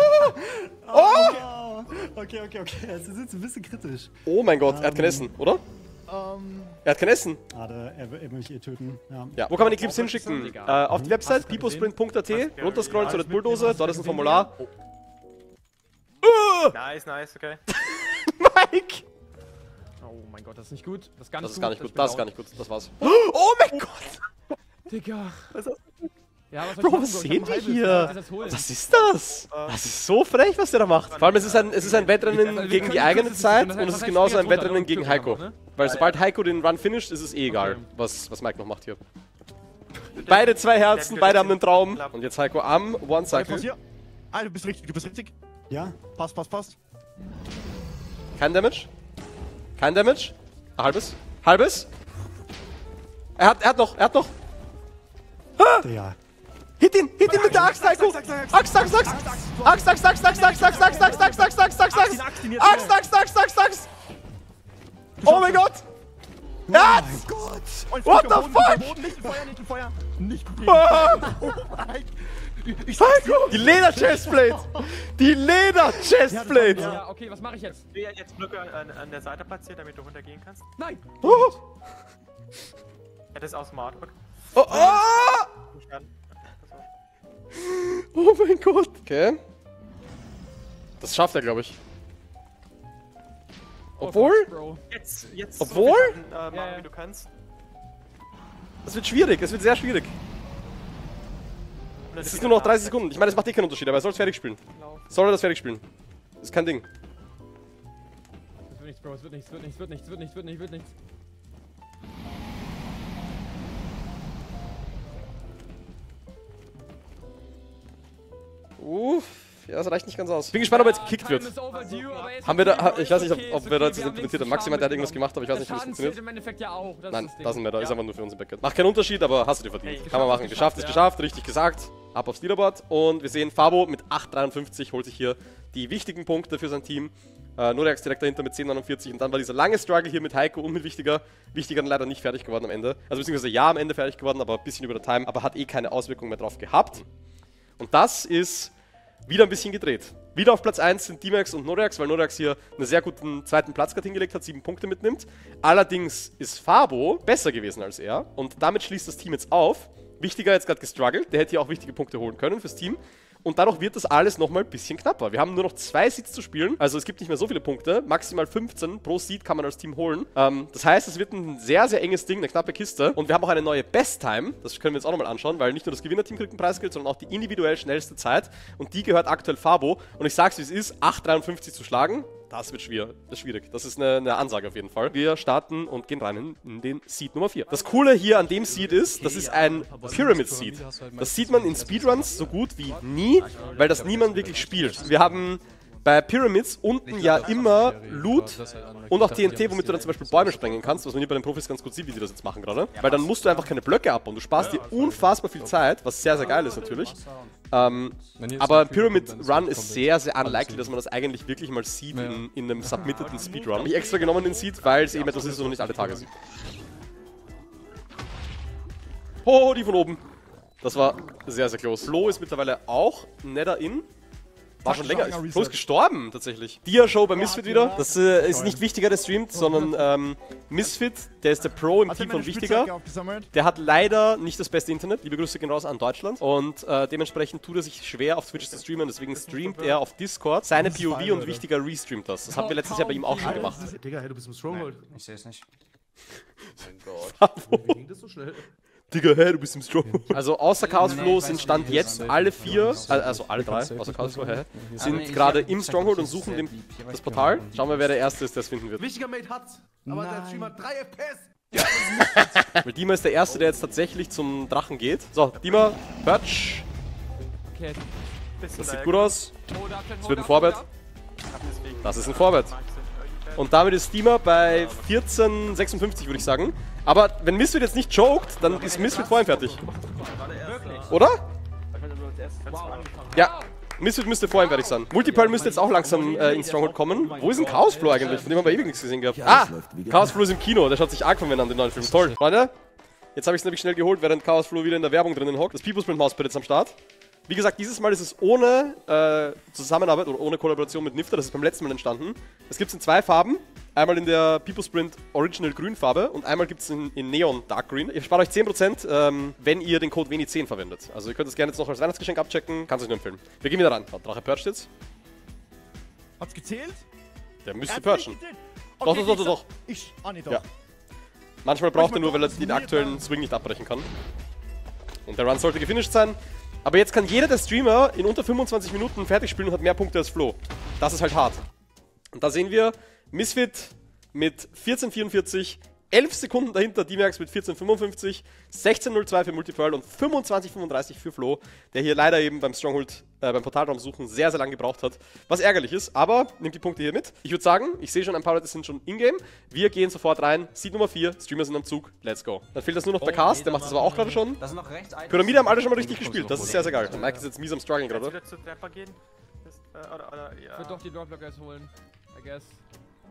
Oh! Okay. Es ist jetzt ein bisschen kritisch. Oh mein Gott, er hat kein Essen, oder? Er hat kein Essen. Er will mich töten. Ja. Ja, wo kann man die Clips hinschicken? Auf die Website peoplesprint.at, runterscrollen zu der Bulldozer, dort ist ein Formular. Nice, okay. Mike! Oh mein Gott, das ist nicht gut. Das ist gar nicht Das gut. ist gar nicht gut, Ich bin das ist down. gar nicht gut, das war's. Oh mein Gott! Digga. Ja, was soll ich Bro, machen, was Bro? Ich seht hab ihr ein halbes, hier? lass das holen. Was ist das? Das ist so frech, was der da macht. Vor allem, es ist ein Wettrennen gegen die eigene Zeit und es ist genauso ein Wettrennen gegen Heiko. Weil sobald Heiko den Run finisht, ist es eh egal, was Mike noch macht hier. Beide 2 Herzen, beide haben einen Traum. Und jetzt Heiko am One-Cycle. Hier. Ah, du bist richtig. Ja? Passt. Kein Damage. Kein Damage. Halbes. Er hat noch. Ja. Hit ihn mit der Axt, Heiko! Axt! Oh mein Gott! Ja! What the fuck? Nicht im Feuer, nicht im Feuer. Nicht im Ah! Feuer. Die Leder-Chestplate! Die Leder-Chestplate! Ja, okay, was mache ich jetzt? Ich bin jetzt Blöcke an der Seite platziert, damit du runtergehen kannst. Nein! Oh, Ja, das ist auch smart. Okay. oh, oh! Oh mein Gott! Okay. Das schafft er, glaube ich. Obwohl? Bro. Jetzt Obwohl? so viel machen, Ja. wie du kannst. Das wird schwierig, es wird sehr schwierig. Es ist nur noch 30 Sekunden. Ich meine, das macht eh keinen Unterschied, aber er soll es fertig spielen. Soll er das fertig spielen? Das ist kein Ding. Es wird nichts, Bro, es wird nichts, wird nichts, wird nichts, wird nichts, wird nichts, wird nichts. Ja, das reicht nicht ganz aus. Bin gespannt, ob er jetzt gekickt wird. Haben wir da, ich weiß nicht, ob wir da jetzt implementiert haben. Maximal, der hat irgendwas gemacht, aber ich weiß nicht, wie das funktioniert. Im Endeffekt ja auch. Nein, doesn't matter, ist einfach nur für uns im Backend. Macht keinen Unterschied, aber hast du dir verdient. Kann man machen. Geschafft ist geschafft, richtig gesagt. Ab aufs Leaderboard. Und wir sehen, Fabo mit 8,53 holt sich hier die wichtigen Punkte für sein Team. Noreax direkt dahinter mit 10,49. Und dann war dieser lange Struggle hier mit Heiko und mit Wichtiger. Wichtiger dann leider nicht fertig geworden am Ende. Also beziehungsweise ja am Ende fertig geworden, aber ein bisschen über der Time. Aber hat eh keine Auswirkungen mehr drauf gehabt. Und das ist wieder ein bisschen gedreht. Wieder auf Platz 1 sind D-Max und Noreax, weil Noreax hier einen sehr guten zweiten Platz gerade hingelegt hat, 7 Punkte mitnimmt. Allerdings ist Fabo besser gewesen als er und damit schließt das Team jetzt auf. Wichtiger jetzt gerade gestruggelt, der hätte hier auch wichtige Punkte holen können fürs Team. Und dadurch wird das alles nochmal ein bisschen knapper. Wir haben nur noch 2 Seeds zu spielen, also es gibt nicht mehr so viele Punkte. Maximal 15 pro Seed kann man als Team holen. Das heißt, es wird ein sehr, sehr enges Ding, eine knappe Kiste. Und wir haben auch eine neue Best-Time, das können wir uns auch nochmal anschauen, weil nicht nur das Gewinnerteam kriegt ein Preisgeld, sondern auch die individuell schnellste Zeit. Und die gehört aktuell Fabo. Und ich sag's wie es ist, 8,53 zu schlagen. Das wird schwierig. Das ist schwierig. Das ist eine Ansage auf jeden Fall. Wir starten und gehen rein in den Seed Nummer 4. Das Coole hier an dem Seed ist, das ist ein Pyramid Seed. Das sieht man in Speedruns so gut wie nie, weil das niemand wirklich spielt. Wir haben bei Pyramids unten ja immer Loot und auch TNT, womit du dann zum Beispiel Bäume sprengen kannst, was man hier bei den Profis ganz gut sieht, wie die das jetzt machen gerade. Weil dann musst du einfach keine Blöcke abbauen. Du sparst dir unfassbar viel Zeit, was sehr, sehr geil ist natürlich. Aber Pyramid Run ist sehr, sehr unlikely, dass man das eigentlich wirklich mal sieht in einem submitteden Speedrun. Hab ich extra genommen den Seed, weil es eben etwas ist, was man nicht alle Tage sieht. Oh, die von oben. Das war sehr, sehr close. Flo ist mittlerweile auch netter in. War schon länger. Flo ist gestorben, tatsächlich. Dia-Show bei Misfit wieder. Das ist nicht Wichtiger, der streamt, sondern Misfit, der ist der Pro im Team von Wichtiger. Der hat leider nicht das beste Internet. Liebe Grüße gehen raus an Deutschland. Und dementsprechend tut er sich schwer, auf Twitch zu streamen. Deswegen streamt er auf Discord seine POV und Wichtiger restreamt das. Das haben wir letztes Jahr bei ihm auch schon gemacht. Digga, hey, du bist im Stronghold. Ich sehe es nicht. Wie ging das so schnell? Digga, hey, du bist im Stronghold. Also außer Chaos Flo sind Stand jetzt alle 4, also alle 3, außer Chaos Flo, sind gerade im Stronghold und suchen das Portal. Schauen wir, wer der Erste ist, der es finden wird. Wichtiger Mate hat's, aber der Stream hat 3 FPS. Weil Dima ist der Erste, der jetzt tatsächlich zum Drachen geht. So, Dima, Perch. Okay. Das sieht gut aus. Das wird ein Vorbett. Das ist ein Vorbett. Und damit ist Dima bei 14,56 würde ich sagen. Aber wenn Misfit jetzt nicht joked, dann ist Misfit vorhin fertig. Oder? Ja, Misfit müsste vorhin fertig sein. Multipearl müsste jetzt auch langsam in Stronghold kommen. Wo ist denn Chaos Flo eigentlich? Von dem haben wir ewig nichts gesehen gehabt. Ah! Chaos Flo ist im Kino, der schaut sich arg von an, den neuen Film. Toll. Freunde, jetzt habe ich es nämlich schnell geholt, während Chaos Flo wieder in der Werbung drinnen hockt. Das People's Print Mauspad jetzt am Start. Wie gesagt, dieses Mal ist es ohne Zusammenarbeit oder ohne Kollaboration mit Nifter, das ist beim letzten Mal entstanden. Es gibt es in 2 Farben. Einmal in der People's Print Original Grünfarbe und einmal gibt es in Neon Dark Green. Ihr spart euch 10%, wenn ihr den Code WENI10 verwendet. Also ihr könnt es gerne jetzt noch als Weihnachtsgeschenk abchecken, kann es euch nur empfehlen. Wir gehen wieder ran. Drache percht jetzt. Hat's gezählt? Der müsste perchen. Doch. Nee, doch. Ja. Manchmal braucht er nur, weil er den aktuellen Swing nicht abbrechen kann. Und der Run sollte gefinisht sein. Aber jetzt kann jeder der Streamer in unter 25 Minuten fertig spielen und hat mehr Punkte als Flo. Das ist halt hart. Und da sehen wir Misfit mit 14,44, 11 Sekunden dahinter D-Max mit 14,55, 16,02 für Multipearl und 25,35 für Flo, der hier leider eben beim Stronghold, beim Portalraum suchen sehr, sehr lange gebraucht hat. Was ärgerlich ist, aber nimmt die Punkte hier mit. Ich würde sagen, ich sehe schon, ein paar Leute sind schon in-game. Wir gehen sofort rein. Seed Nummer 4, Streamer sind am Zug. Let's go. Dann fehlt das nur noch der Cast, der macht das aber auch gerade schon. Das sind noch rechts. Pyramide haben alle schon mal richtig gespielt, das ist sehr, sehr geil. Und Mike ist jetzt mies am Struggeln Jetzt gerade. wieder zu Trapper gehen? Ja. Ich würde doch die Dropblockers holen, I guess.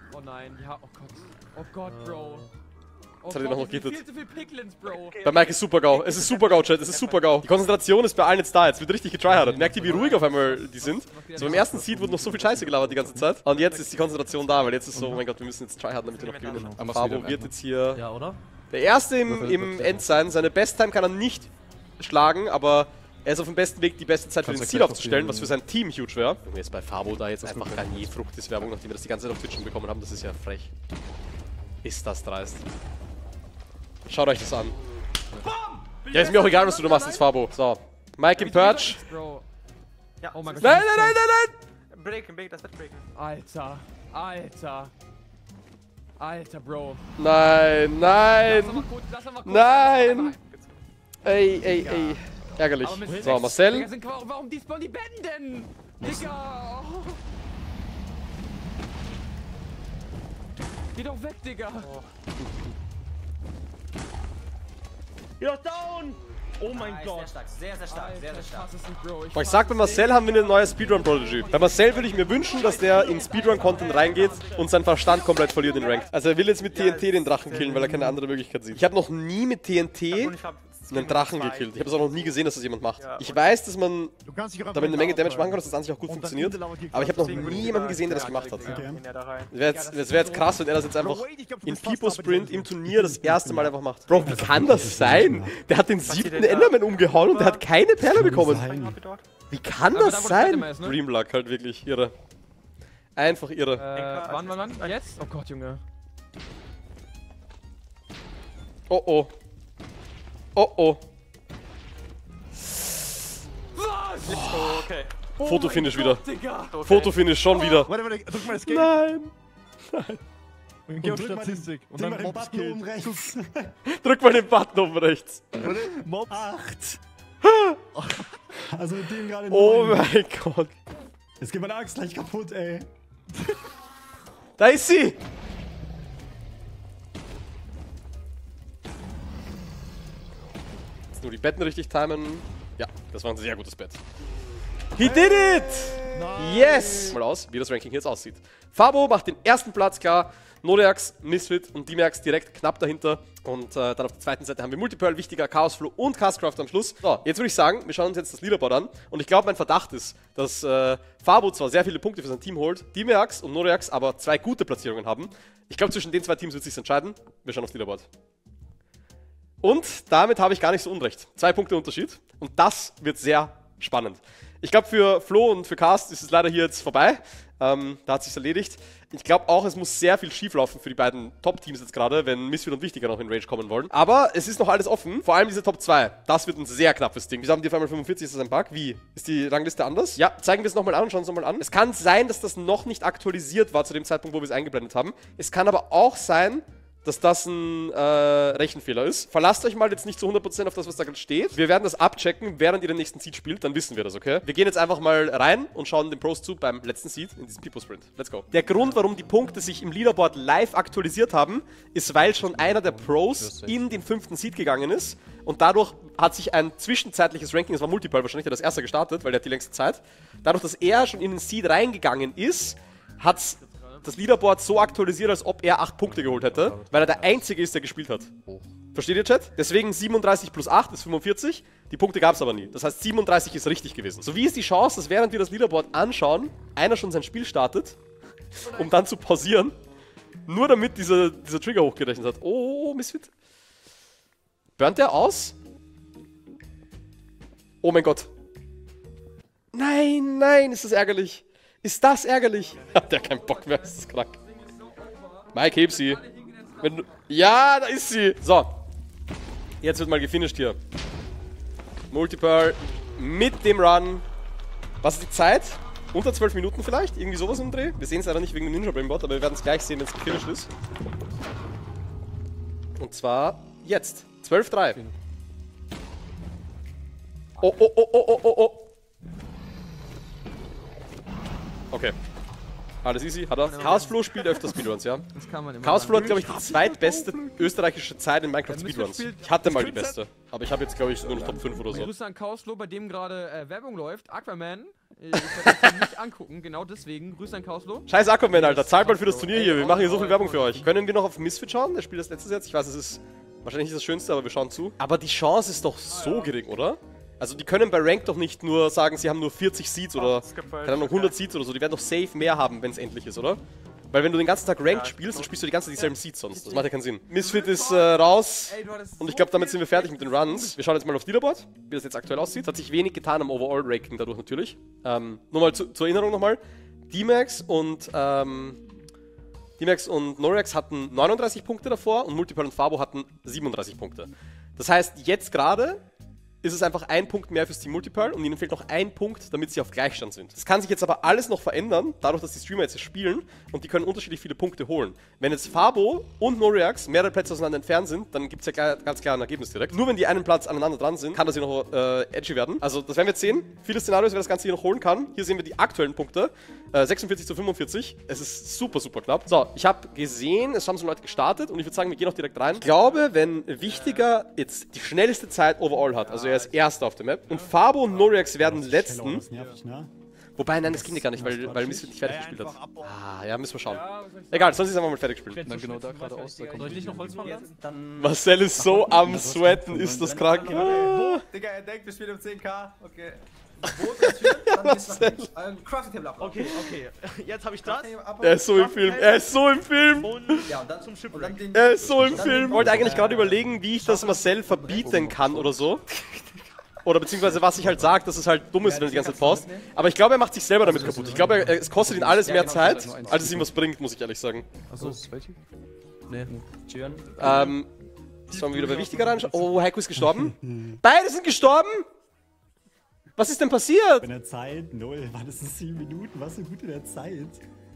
Oh nein, ja, oh Gott. Oh Gott, Bro. Oh Jetzt hat er noch Gott, gegittet. viel zu viel Piglins, Bro. Bei Mike ist super GAU. Es ist super GAU, Chat. Es ist super GAU. Die Konzentration ist bei allen jetzt da. Jetzt wird richtig getryhardet. Merkt ihr, wie ruhig auf einmal die sind? So beim ersten Seed wurde noch so viel Scheiße gelabert die ganze Zeit. Und jetzt ist die Konzentration da, weil jetzt ist so, oh mein Gott, wir müssen jetzt tryharden, damit wir noch gewinnen. Aber Fabo wird jetzt hier... Ja, oder? Der Erste im End sein. Seine Besttime kann er nicht schlagen, aber er ist auf dem besten Weg, die beste Zeit für den Ziel aufzustellen, was für sein Team huge wäre. Und jetzt bei Fabo da jetzt einfach Garnier-Fruchtis-Werbung, nachdem wir das die ganze Zeit auf Twitch schon bekommen haben. Das ist ja frech. Ist das dreist. Schaut euch das an. Ja, ist mir auch egal, was du da machst jetzt, Fabo. So. Mike im Perch. Bro. Ja, Oh mein Gott. Nein, nein, nein, nein, nein! Break, das wird breaken. Alter. Alter. Alter, Bro. Nein, Lass doch nein! mal kurz, lass doch mal kurz. Nein! Ey, ey, ey. Ärgerlich. Aber mit So, Digga, Marcel. warum despawnen die Betten denn? Digga! Oh. Geh doch weg, Digga! Geh doch down! Oh mein Nice, Gott. sehr stark, sehr, sehr stark, sehr, sehr Ich stark. hasse es nicht, Bro. Boah, ich sag, bei Marcel haben wir eine neue Speedrun-Prodigy. Bei Marcel würde ich mir wünschen, dass der in Speedrun-Content reingeht und seinen Verstand komplett verliert in Ranked. Also er will jetzt mit TNT den Drachen killen, weil er keine andere Möglichkeit sieht. Ich habe noch nie mit TNT einen Drachen gekillt. Ich habe es auch noch nie gesehen, dass das jemand macht. Ich weiß, dass man damit eine Menge Damage machen kann, dass das an sich auch gut funktioniert. Aber ich habe noch nie jemanden gesehen, der das gemacht hat. Es wäre jetzt krass, wenn er das jetzt einfach in People Sprint im Turnier das erste Mal einfach macht. Bro, wie kann das sein? Der hat den 7. Enderman umgehauen und der hat keine Perle bekommen. Wie kann Aber das da, wo sein? Spider-Man ist, ne? Dreamluck halt wirklich irre. Einfach irre. Wann? Jetzt? Oh Gott, Junge. Oh oh. Oh oh. Okay. Fotofinish wieder. Digga! Fotofinish schon wieder. Warte, drück mal Escape. Nein. Und geh auf Statistik. Und dann den Mobs Button oben killt. rechts. Drück mal den Button oben rechts. Mobs. 8. Also mit dem gerade Oh 9. mein Gott. Jetzt geht meine Axt gleich kaputt, ey. Da ist sie. Jetzt nur die Betten richtig timen. Ja, das war ein sehr gutes Bett. He did it! Yes! Mal aus, wie das Ranking jetzt aussieht. Fabo macht den ersten Platz klar. Nodeax, Misfit und Dimax direkt knapp dahinter. Und dann auf der zweiten Seite haben wir Multipearl, Wichtiger, Chaosflow und Castcraft am Schluss. So, jetzt würde ich sagen, wir schauen uns jetzt das Leaderboard an. Und ich glaube, mein Verdacht ist, dass Fabo zwar sehr viele Punkte für sein Team holt, Dimax und Nodeax aber 2 gute Platzierungen haben. Ich glaube, zwischen den 2 Teams wird es sich entscheiden. Wir schauen aufs Leaderboard. Und damit habe ich gar nicht so unrecht. 2 Punkte Unterschied. Und das wird sehr spannend. Ich glaube, für Flo und für Cast ist es leider hier jetzt vorbei. Da hat es sich erledigt. Ich glaube auch, es muss sehr viel schief laufen für die beiden Top-Teams jetzt gerade, wenn Misfit und Wichtiger noch in Rage kommen wollen. Aber es ist noch alles offen. Vor allem diese Top 2. Das wird ein sehr knappes Ding. Wieso haben die auf einmal 45? Ist das ein Bug? Wie? Ist die Rangliste anders? Ja, zeigen wir es nochmal an und schauen es nochmal an. Es kann sein, dass das noch nicht aktualisiert war zu dem Zeitpunkt, wo wir es eingeblendet haben. Es kann aber auch sein, dass das ein Rechenfehler ist. Verlasst euch mal jetzt nicht zu 100% auf das, was da gerade steht. Wir werden das abchecken, während ihr den nächsten Seed spielt, dann wissen wir das, okay? Wir gehen jetzt einfach mal rein und schauen den Pros zu beim letzten Seed in diesem People Sprint. Let's go. Der Grund, warum die Punkte sich im Leaderboard live aktualisiert haben, ist, weil schon einer der Pros in den 5. Seed gegangen ist und dadurch hat sich ein zwischenzeitliches Ranking, das war Multipearl wahrscheinlich, der hat das erste gestartet, weil der hat die längste Zeit. Dadurch, dass er schon in den Seed reingegangen ist, hat's das Leaderboard so aktualisiert, als ob er 8 Punkte geholt hätte, weil er der Einzige ist, der gespielt hat. Versteht ihr, Chat? Deswegen 37 plus 8 ist 45. Die Punkte gab es aber nie. Das heißt, 37 ist richtig gewesen. So wie ist die Chance, dass während wir das Leaderboard anschauen, einer schon sein Spiel startet, um dann zu pausieren, nur damit dieser Trigger hochgerechnet hat. Oh, Misfit. Burnt der aus? Oh mein Gott. Nein, nein, ist das ärgerlich. Ist das ärgerlich? Hat der keinen Bock mehr, ist das krank. Mike, heb sie. Wenn du ja, da ist sie. So. Jetzt wird mal gefinisht hier. Multipearl mit dem Run. Was ist die Zeit? Unter 12 Minuten vielleicht? Irgendwie sowas im Dreh? Wir sehen es leider nicht wegen dem Ninja Braimbot, aber wir werden es gleich sehen, wenn es gefinisht ist. Und zwar jetzt. 12:3. Oh, oh, oh, oh, oh, oh, oh. Okay. Alles easy, hat er. Chaosflow spielt öfter Speedruns, ja. Das kann man immer Chaosflow hat, glaube ich, die zweitbeste österreichische Zeit in Minecraft Speedruns. Ich hatte mal die beste. Aber ich habe jetzt, glaube ich, nur noch Top 5 oder so. Grüße an Chaosflow, bei dem gerade Werbung läuft. Aquaman Ich werde das nicht angucken, genau deswegen. Grüße an Chaoslo. Scheiß Aquaman, Alter. Zahlt mal für das Turnier hier. Wir machen hier so viel Werbung für euch. Können wir noch auf Misfit schauen? Der spielt das letztes jetzt. Ich weiß, es ist wahrscheinlich nicht das Schönste, aber wir schauen zu. Aber die Chance ist doch so gering, oder? Also die können bei Rank doch nicht nur sagen, sie haben nur 40 Seeds oder keine Ahnung, 100 Seeds oder so. Die werden doch safe mehr haben, wenn es endlich ist, oder? Weil wenn du den ganzen Tag Ranked spielst, dann spielst du die ganze Zeit dieselben Seeds sonst. Das macht ja keinen Sinn. Misfit ist raus. Und ich glaube, damit sind wir fertig mit den Runs. Wir schauen jetzt mal auf Leaderboard, wie das jetzt aktuell aussieht. Es hat sich wenig getan am Overall-Ranking dadurch natürlich. Nur mal zur Erinnerung nochmal. D-Max und Noreax hatten 39 Punkte davor und Multiple und Fabo hatten 37 Punkte. Das heißt, jetzt gerade ist es einfach ein Punkt mehr fürs Team Multiple und ihnen fehlt noch ein Punkt, damit sie auf Gleichstand sind. Das kann sich jetzt aber alles noch verändern, dadurch, dass die Streamer jetzt spielen und die können unterschiedlich viele Punkte holen. Wenn jetzt Fabo und Noreax mehrere Plätze auseinander entfernt sind, dann gibt es ja ganz klar ein Ergebnis direkt. Nur wenn die einen Platz aneinander dran sind, kann das hier noch edgy werden. Also das werden wir jetzt sehen. Viele Szenarios, wer das Ganze hier noch holen kann. Hier sehen wir die aktuellen Punkte. 46 zu 45. Es ist super, super knapp. So, ich habe gesehen, es haben so Leute gestartet und ich würde sagen, wir gehen auch direkt rein. Ich glaube, wenn Wichtiger jetzt die schnellste Zeit overall hat, also er ist Erster auf der Map und Fabo und Noreax werden Letzten. Das nervig, ne? Wobei, nein, das ging ja gar nicht, weil Misfit nicht fertig gespielt hat. Ah, ja, müssen wir schauen. Egal, sonst ist einfach mal fertig gespielt. Dann genau da geradeaus. Da Soll ich nicht noch Holz fahren lassen? Dann. Marcel ist so am Sweaten, ist das krank. Digga, er denkt, wir spielen um 10k. Okay. Boot ist hier, dann ist Crafting Table ab. Okay. Jetzt habe ich das. Er ist so im Film, er ist so im Film. Ja, und dann zum Shipwreck. Er ist so im Film. Ich wollte eigentlich gerade überlegen, wie ich das Marcel verbieten kann oder so. Oder beziehungsweise was ich halt sage, dass es halt dumm ist, wenn er die ganze Zeit paust. Aber ich glaube, er macht sich selber damit kaputt. Ich glaube, es kostet ihn alles mehr Zeit, als es ihm was bringt, muss ich ehrlich sagen. Achso, ist welche? Nee. Sollen wir wieder bei Wichtiger reinschauen? Oh, Heiko ist gestorben. Beide sind gestorben? Was ist denn passiert? In der Zeit 0. War das 7 Minuten? Was so gut in der Zeit?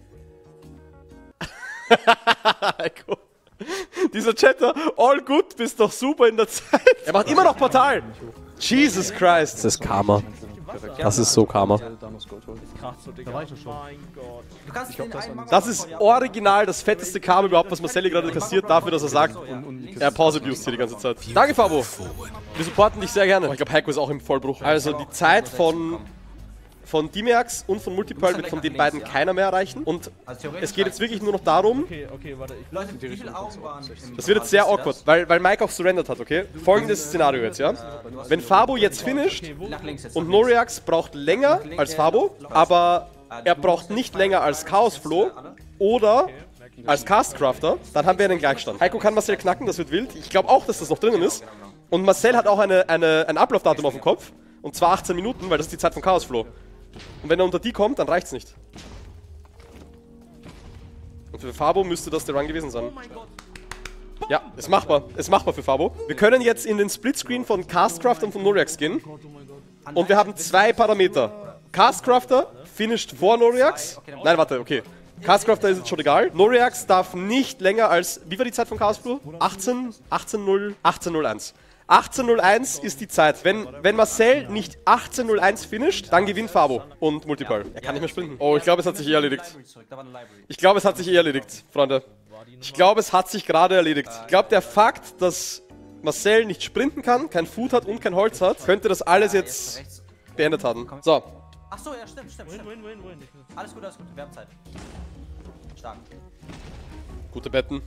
Heiko. Dieser Chatter, all good, bist doch super in der Zeit. Er macht immer noch Portal. Jesus Christ. Das ist Karma. Das ist so Karma. Da war ich doch schon. Du kannst den einen Das ist original das fetteste Karma überhaupt, was Marcel gerade kassiert, dafür, dass er sagt, er Pause-abused hier die ganze Zeit. Danke, Fabo. Wir supporten dich sehr gerne. Oh, ich glaube, Heiko ist auch im Vollbruch. Also die Zeit von D-Max und von Multiple wird von den beiden keiner mehr erreichen. Und es geht jetzt wirklich nur noch darum, Okay, warte. Leute, wie viele Augen waren das wird jetzt sehr awkward, weil Mike auch surrendert hat, okay? Folgendes Szenario jetzt, ja? Wenn Fabo jetzt finisht nach links jetzt. und Noreax braucht länger als Fabo, aber er braucht nicht länger als Chaosflow oder als Castcrafter, dann haben wir einen Gleichstand. Heiko kann Marcel knacken, das wird wild. Ich glaube auch, dass das noch drinnen ist. Und Marcel hat auch ein Ablaufdatum auf dem Kopf. Und zwar 18 Minuten, weil das ist die Zeit von Chaosflow. Und wenn er unter die kommt, dann reicht's nicht. Und für Fabo müsste das der Run gewesen sein. Ja, ist machbar. Ist machbar für Fabo. Wir können jetzt in den Splitscreen von Castcrafter und von Noreax gehen. Und wir haben zwei Parameter. Castcrafter finished vor Noreax. Nein, warte, okay. Castcrafter ist jetzt schon egal. Noreax darf nicht länger als... Wie war die Zeit von Chaosflow? 18:01. 18:01 ist die Zeit. Wenn Marcel nicht 18:01 finisht, dann gewinnt Fabo und Multiple. Er kann nicht mehr sprinten. Oh, ich glaube, es hat sich erledigt. Ich glaube, es hat sich erledigt, Freunde. Ich glaube, es hat sich gerade erledigt. Ich glaube, der Fakt, dass Marcel nicht sprinten kann, kein Food hat und kein Holz hat, könnte das alles jetzt beendet haben. So. Achso, ja, stimmt. Alles gut, wir haben Zeit. Stark. Gute Betten.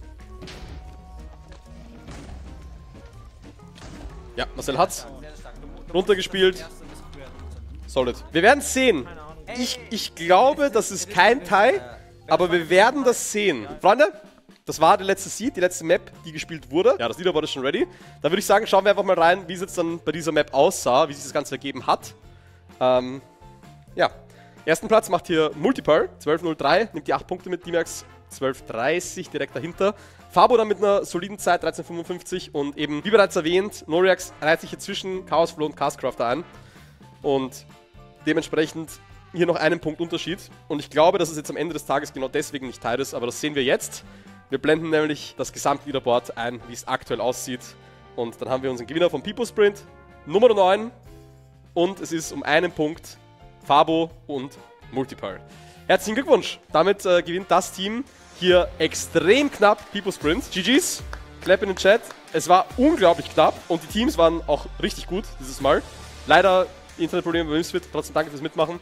Ja, Marcel hat's. Runtergespielt. Solid. Wir werden sehen. Ich glaube, das ist kein Tie, aber wir werden das sehen. Freunde, das war der letzte Seed, die letzte Map, die gespielt wurde. Ja, das Leaderboard ist schon ready. Da würde ich sagen, schauen wir einfach mal rein, wie es jetzt dann bei dieser Map aussah, wie sich das Ganze ergeben hat. Ja, ersten Platz macht hier Multiple, 12:03, nimmt die 8 Punkte mit, D-Max 12:30 direkt dahinter. Fabo dann mit einer soliden Zeit, 13:55 und eben, wie bereits erwähnt, Noreax reiht sich hier zwischen Chaosflow und Castcrafter ein und dementsprechend hier noch einen Punkt Unterschied und ich glaube, dass es jetzt am Ende des Tages genau deswegen nicht tight ist, aber das sehen wir jetzt. Wir blenden nämlich das Gesamtleaderboard ein, wie es aktuell aussieht und dann haben wir unseren Gewinner vom People Sprint, Nummer 9 und es ist um einen Punkt Fabo und Multiple. Herzlichen Glückwunsch, damit gewinnt das Team hier extrem knapp People Sprint. GG's, Clap in den Chat. Es war unglaublich knapp und die Teams waren auch richtig gut dieses Mal. Leider Internetprobleme bei Misfit. Trotzdem danke fürs Mitmachen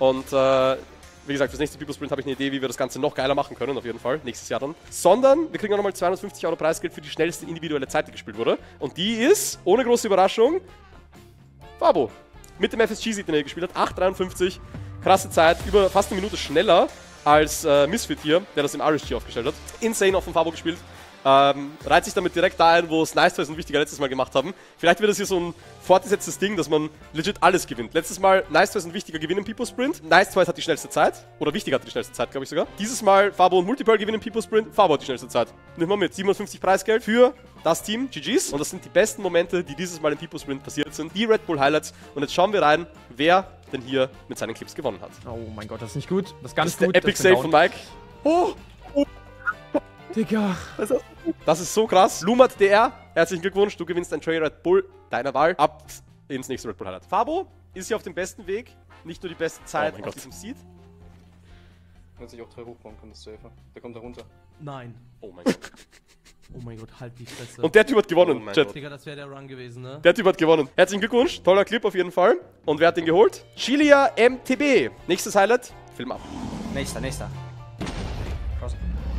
Und wie gesagt, fürs nächste People Sprint habe ich eine Idee, wie wir das Ganze noch geiler machen können, auf jeden Fall, nächstes Jahr dann. Sondern wir kriegen auch nochmal 250 € Preisgeld für die schnellste individuelle Zeit, die gespielt wurde. Und die ist, ohne große Überraschung, Fabo. Mit dem FSG-Seed, den er gespielt hat, 8,53. Krasse Zeit, über fast eine Minute schneller als Misfit hier, der das im RSG aufgestellt hat. Insane auf dem Fabo gespielt. Reiht sich damit direkt da ein, wo es Nice Toys und Wichtiger letztes Mal gemacht haben. Vielleicht wird das hier so ein fortgesetztes Ding, dass man legit alles gewinnt. Letztes Mal Nice Toys und Wichtiger gewinnen People Sprint. Nice Toys hat die schnellste Zeit. Oder Wichtiger hat die schnellste Zeit, glaube ich sogar. Dieses Mal Fabo und Multipearl gewinnen People Sprint. Fabo hat die schnellste Zeit. Nimm mal mit. 57 Preisgeld für das Team. GG's. Und das sind die besten Momente, die dieses Mal im People Sprint passiert sind. Die Red Bull Highlights. Und jetzt schauen wir rein, wer denn hier mit seinen Clips gewonnen hat. Oh mein Gott, das ist nicht gut. Das ist ganz Das ist der gut. Epic Save von Mike. Oh! Digga. Das ist so krass. Lumat DR, herzlichen Glückwunsch. Du gewinnst ein Tray Red Bull deiner Wahl. Ab ins nächste Red Bull Highlight. Fabo ist hier auf dem besten Weg. Nicht nur die beste Zeit auf diesem Seed. Wenn sich auch 3 hochbauen kann, das ist safer. Der kommt da runter. Nein. Oh mein Gott. Oh mein Gott, halt die Fresse. Und der Typ hat gewonnen, Chat. Digga, das wäre der Run gewesen, ne? Der Typ hat gewonnen. Herzlichen Glückwunsch. Toller Clip auf jeden Fall. Und wer hat den geholt? Chilia MTB. Nächstes Highlight. Film ab. Nächster. Cross.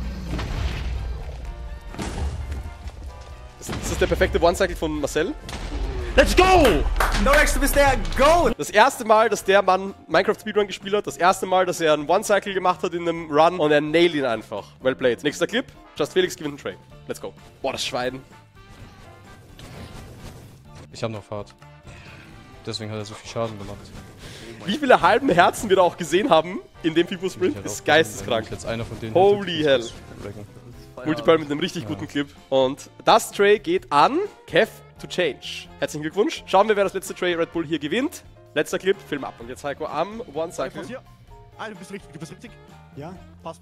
Ist das der perfekte One-Cycle von Marcel? Let's go! Norex, du bist der Goat! Das erste Mal, dass der Mann Minecraft Speedrun gespielt hat. Das erste Mal, dass er einen One-Cycle gemacht hat in einem Run. Und er nailt ihn einfach. Well played. Nächster Clip. Just Felix gewinnt einen Tray. Let's go. Boah, das Schwein. Ich habe noch Fahrt. Deswegen hat er so viel Schaden gemacht. Wie viele halben Herzen wir da auch gesehen haben in dem People Sprint, Ich ist hätte auch geisteskrank. jetzt einer von denen Holy hätte, hell. das wrecken. Multipearl mit einem richtig guten Clip. Und das Tray geht an Kev to Change. Herzlichen Glückwunsch. Schauen wir, wer das letzte Tray Red Bull hier gewinnt. Letzter Clip, Film ab. Und jetzt Heiko am One-Cycle. Hier. Ah, du bist richtig. Ja? Passt.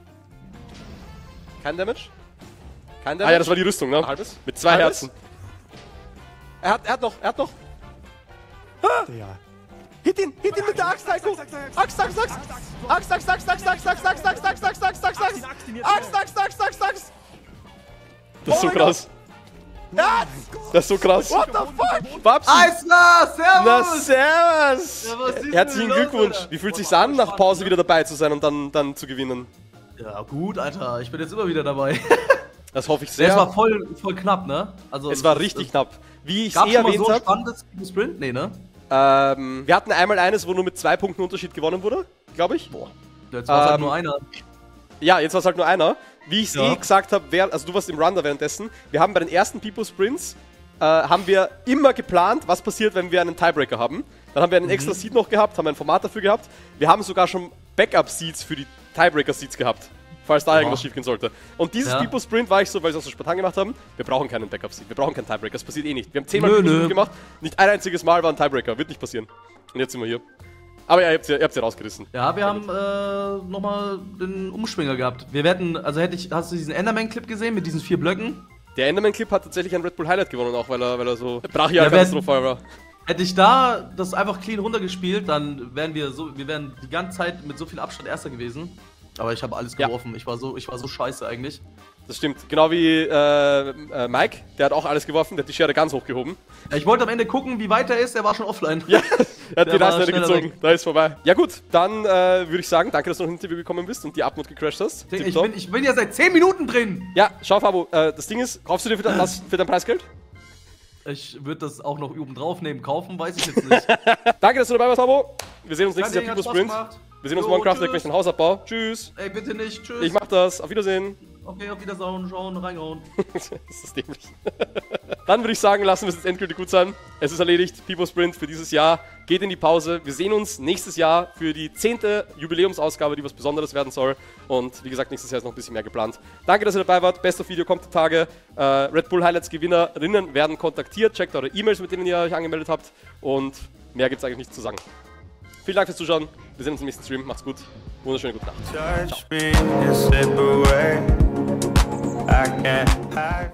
Kein Damage? Kein Damage? Ah ja, das war die Rüstung, ne? Halbes? Mit 2 Halbes? Herzen. Er hat noch. Ja. Hit ihn mit der Axt, Heiko! Axt! Das ist so krass. Das ist so krass. What the fuck? Babsi. Na, servus! Herzlichen Glückwunsch. Wie fühlt sich's an, nach Pause wieder dabei zu sein und dann zu gewinnen? Ja, gut, Alter. Ich bin jetzt immer wieder dabei. Das hoffe ich Es sehr. war voll knapp, ne? Also, Es war richtig knapp. Wie ich es Gab eh schon mal erwähnt so ein habe, spannendes Sprint? Nee, ne? wir hatten einmal eines, wo nur mit 2 Punkten Unterschied gewonnen wurde, glaube ich. Boah. Jetzt war es halt nur einer. Ja, jetzt war es halt nur einer. Wie ich es Ja. eh gesagt habe, also du warst im Run da währenddessen, wir haben bei den ersten People Sprints, haben wir immer geplant, was passiert, wenn wir einen Tiebreaker haben. Dann haben wir einen extra Seed noch gehabt, haben ein Format dafür gehabt. Wir haben sogar schon Backup-Seeds für die Tiebreaker-Seeds gehabt, falls da irgendwas schief gehen sollte. Und dieses People Sprint war ich so, weil sie es auch so spontan gemacht haben, wir brauchen keinen Backup-Seed, wir brauchen keinen Tiebreaker, das passiert eh nicht. Wir haben 10-mal People Sprint gemacht, nicht ein einziges Mal war ein Tiebreaker, wird nicht passieren. Und jetzt sind wir hier. Aber ja, ihr habt sie rausgerissen. Ja, wir haben nochmal den Umschwinger gehabt. Wir werden, also hast du diesen Enderman-Clip gesehen mit diesen 4 Blöcken? Der Enderman-Clip hat tatsächlich ein Red Bull Highlight gewonnen, auch weil er so brachial-katastrophal war. Hätte ich da das einfach clean runtergespielt, dann wären wir die ganze Zeit mit so viel Abstand Erster gewesen. Aber ich habe alles geworfen. Ich war so scheiße eigentlich. Das stimmt. Genau wie Mike, der hat auch alles geworfen, der hat die Schere ganz hochgehoben. Ja, ich wollte am Ende gucken, wie weit er ist, er war schon offline. Ja, er hat die war Reißleine schneller gezogen. weg. Da ist vorbei. Ja gut, dann würde ich sagen, danke, dass du noch ins Interview gekommen bist und die Abmod gecrashed hast. Ich bin ja seit 10 Minuten drin! Ja, schau Fabo, das Ding ist, kaufst du dir für dein Preisgeld? Ich würde das auch noch oben drauf nehmen. Kaufen weiß ich jetzt nicht. Danke, dass du dabei warst, Fabo. Wir sehen uns nächstes Jahr Hat People Spaß Sprint. gemacht. Wir sehen uns Jo, morgen Craftdeck, wenn tschüss. ich ein Haus abbau. Tschüss. Ey, bitte nicht. Tschüss. Ich mach das. Auf Wiedersehen. Okay, auf Wiedersehen. Schauen, reingehauen. Das ist dämlich. Dann würde ich sagen, lassen wir es jetzt endgültig gut sein. Es ist erledigt. People Sprint für dieses Jahr geht in die Pause. Wir sehen uns nächstes Jahr für die 10. Jubiläumsausgabe, die was Besonderes werden soll. Und wie gesagt, nächstes Jahr ist noch ein bisschen mehr geplant. Danke, dass ihr dabei wart. Best of Video kommt die Tage. Red Bull Highlights Gewinnerinnen werden kontaktiert. Checkt eure E-Mails, mit denen ihr euch angemeldet habt. Und mehr gibt es eigentlich nichts zu sagen. Vielen Dank fürs Zuschauen. Wir sehen uns im nächsten Stream. Macht's gut. Wunderschöne gute Nacht. Touch me and slip away. I can't hide.